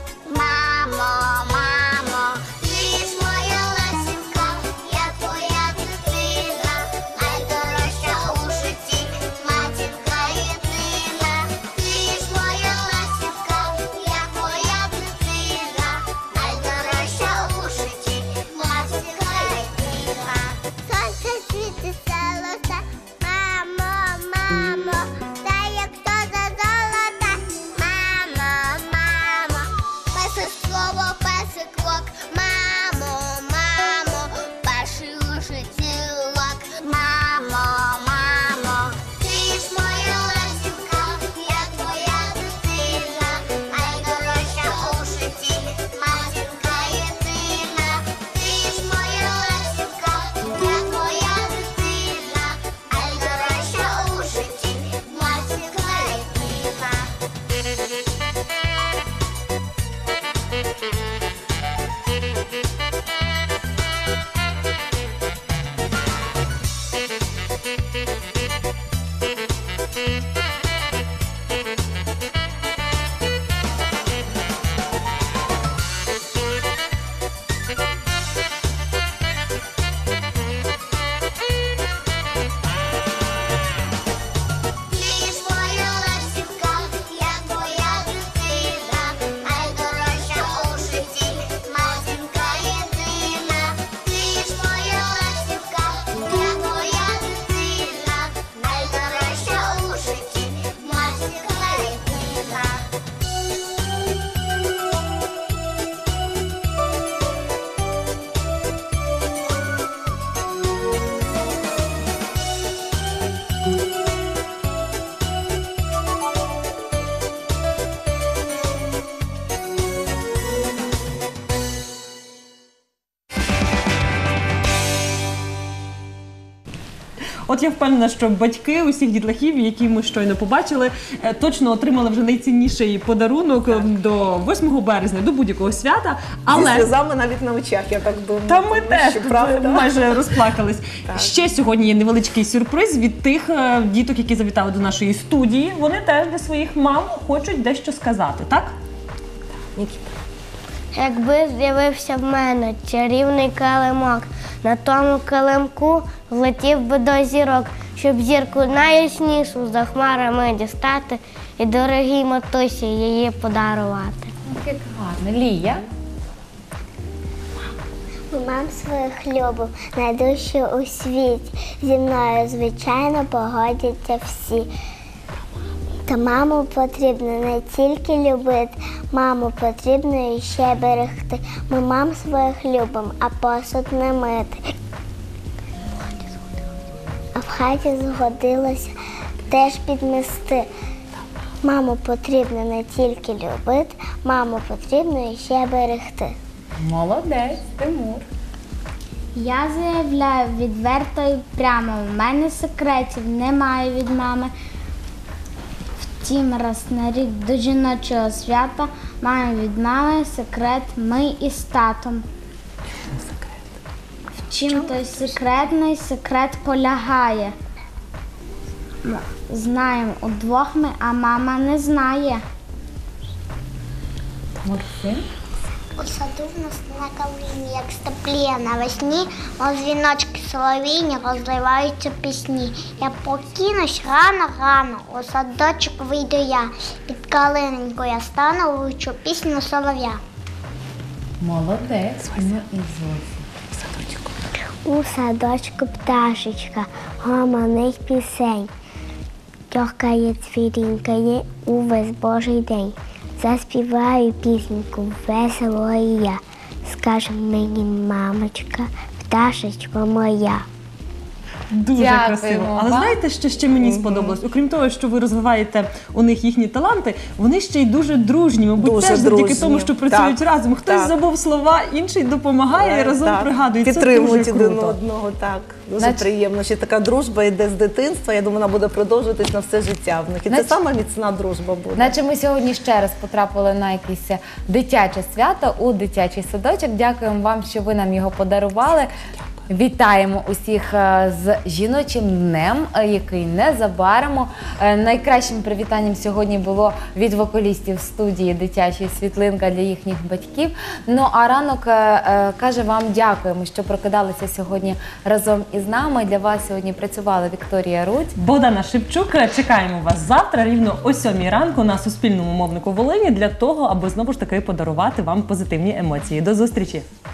мамо, мамо, ти ж моя ласівка, я твоя дитина, найдорожча у житті, матінка єдина, ти ж моя ласівка, я твоя дитина, найдорожча у житті, матінка єдина. Сонце світить золоте, мамо, мамо, та як то за золоте, мамо, мамо, перше слово, перший крок, мамо, мамо, перший у житті урок, мамо, мамо, ти ж моя ласівка, я твоя дитина, найдорожча у житті, матінка єдина, ти ж моя ласівка, я твоя дитина, найдорожча у житті, матінка єдина. Ти ж моя ласівка, я твоя дитина, найдорожча у житті, матінка єдина. Ти ж моя ласівка, я твоя дитина, найдорожча у житті, матінка єдина. От я впевнена, що батьки усіх дітлахів, які ми щойно побачили, е, точно отримали вже найцінніший подарунок е, до восьмого березня, до будь-якого свята. Зі Але сльозами навіть на очах, я так думаю. та ми Тому теж що, тут правда? майже розплакались. Так. Ще сьогодні є невеличкий сюрприз від тих е, діток, які завітали до нашої студії. Вони теж для своїх мам хочуть дещо сказати, так? Якби з'явився в мене чарівний килимок, на тому килимку влетів би до зірок, щоб зірку найяснішу за хмарами дістати і дорогій матусі її подарувати. Як гарно. Лія? Мам своїх любив, найдужчі у світі. Зі мною, звичайно, погодяться всі. Та маму потрібно не тільки любити, маму потрібно іще берегти. Ми мам своїх любимо, а посуд не мити. А в хаті згодилося теж підмести. Маму потрібно не тільки любити, маму потрібно ще берегти. Молодець, Тимур. Я заявляю відверто і прямо, в мене секретів немає від мами. Втім, раз на рік до жіночого свята маю від мами секрет ми із татом. В чим той секретний секрет полягає? Знаємо удвох ми, а мама не знає. Максим? У саду в нас на калині, як степліє навесні, мов дзвіночки соловійні розливаються пісні. Я покинусь рано-рано, у садочок вийду я, під калиненьку я стану, вивчу пісню солов'я. Молодець. Ну і Зося. У садочку пташечка, гомонить пісень, тьохкає, цвірінькає увесь божий день. Заспіваю пісеньку весело і я, скаже мені мамочка, пташечко моя. Дуже Дякуємо красиво. Але вам. знаєте, що ще мені сподобалось? Окрім того, що ви розвиваєте у них їхні таланти, вони ще й дуже дружні. Мабуть, Дуже теж завдяки дружні. тому, що працюють Так, разом. Хтось так. забув слова, інший допомагає і разом Так. пригадує. Це Підтримують дуже один круто. одного, так. Дуже Значить- приємно. Ще така дружба йде з дитинства. Я думаю, вона буде продовжуватись на все життя в них. І це Значить- сама міцна дружба буде. Наче ми сьогодні ще раз потрапили на якесь дитяче свято у дитячий садочок. Дякуємо вам, що ви нам його подарували. Вітаємо усіх е, з жіночим днем, е, який незабаром. Е, Найкращим привітанням сьогодні було від вокалістів студії дитячої світлинка для їхніх батьків. Ну а ранок е, е, каже вам дякуємо, що прокидалися сьогодні разом із нами. Для вас сьогодні працювала Вікторія Рудь. Богдана Шевчук. Чекаємо вас завтра рівно о сьомій ранку на Суспільному мовнику Волині для того, аби знову ж таки подарувати вам позитивні емоції. До зустрічі!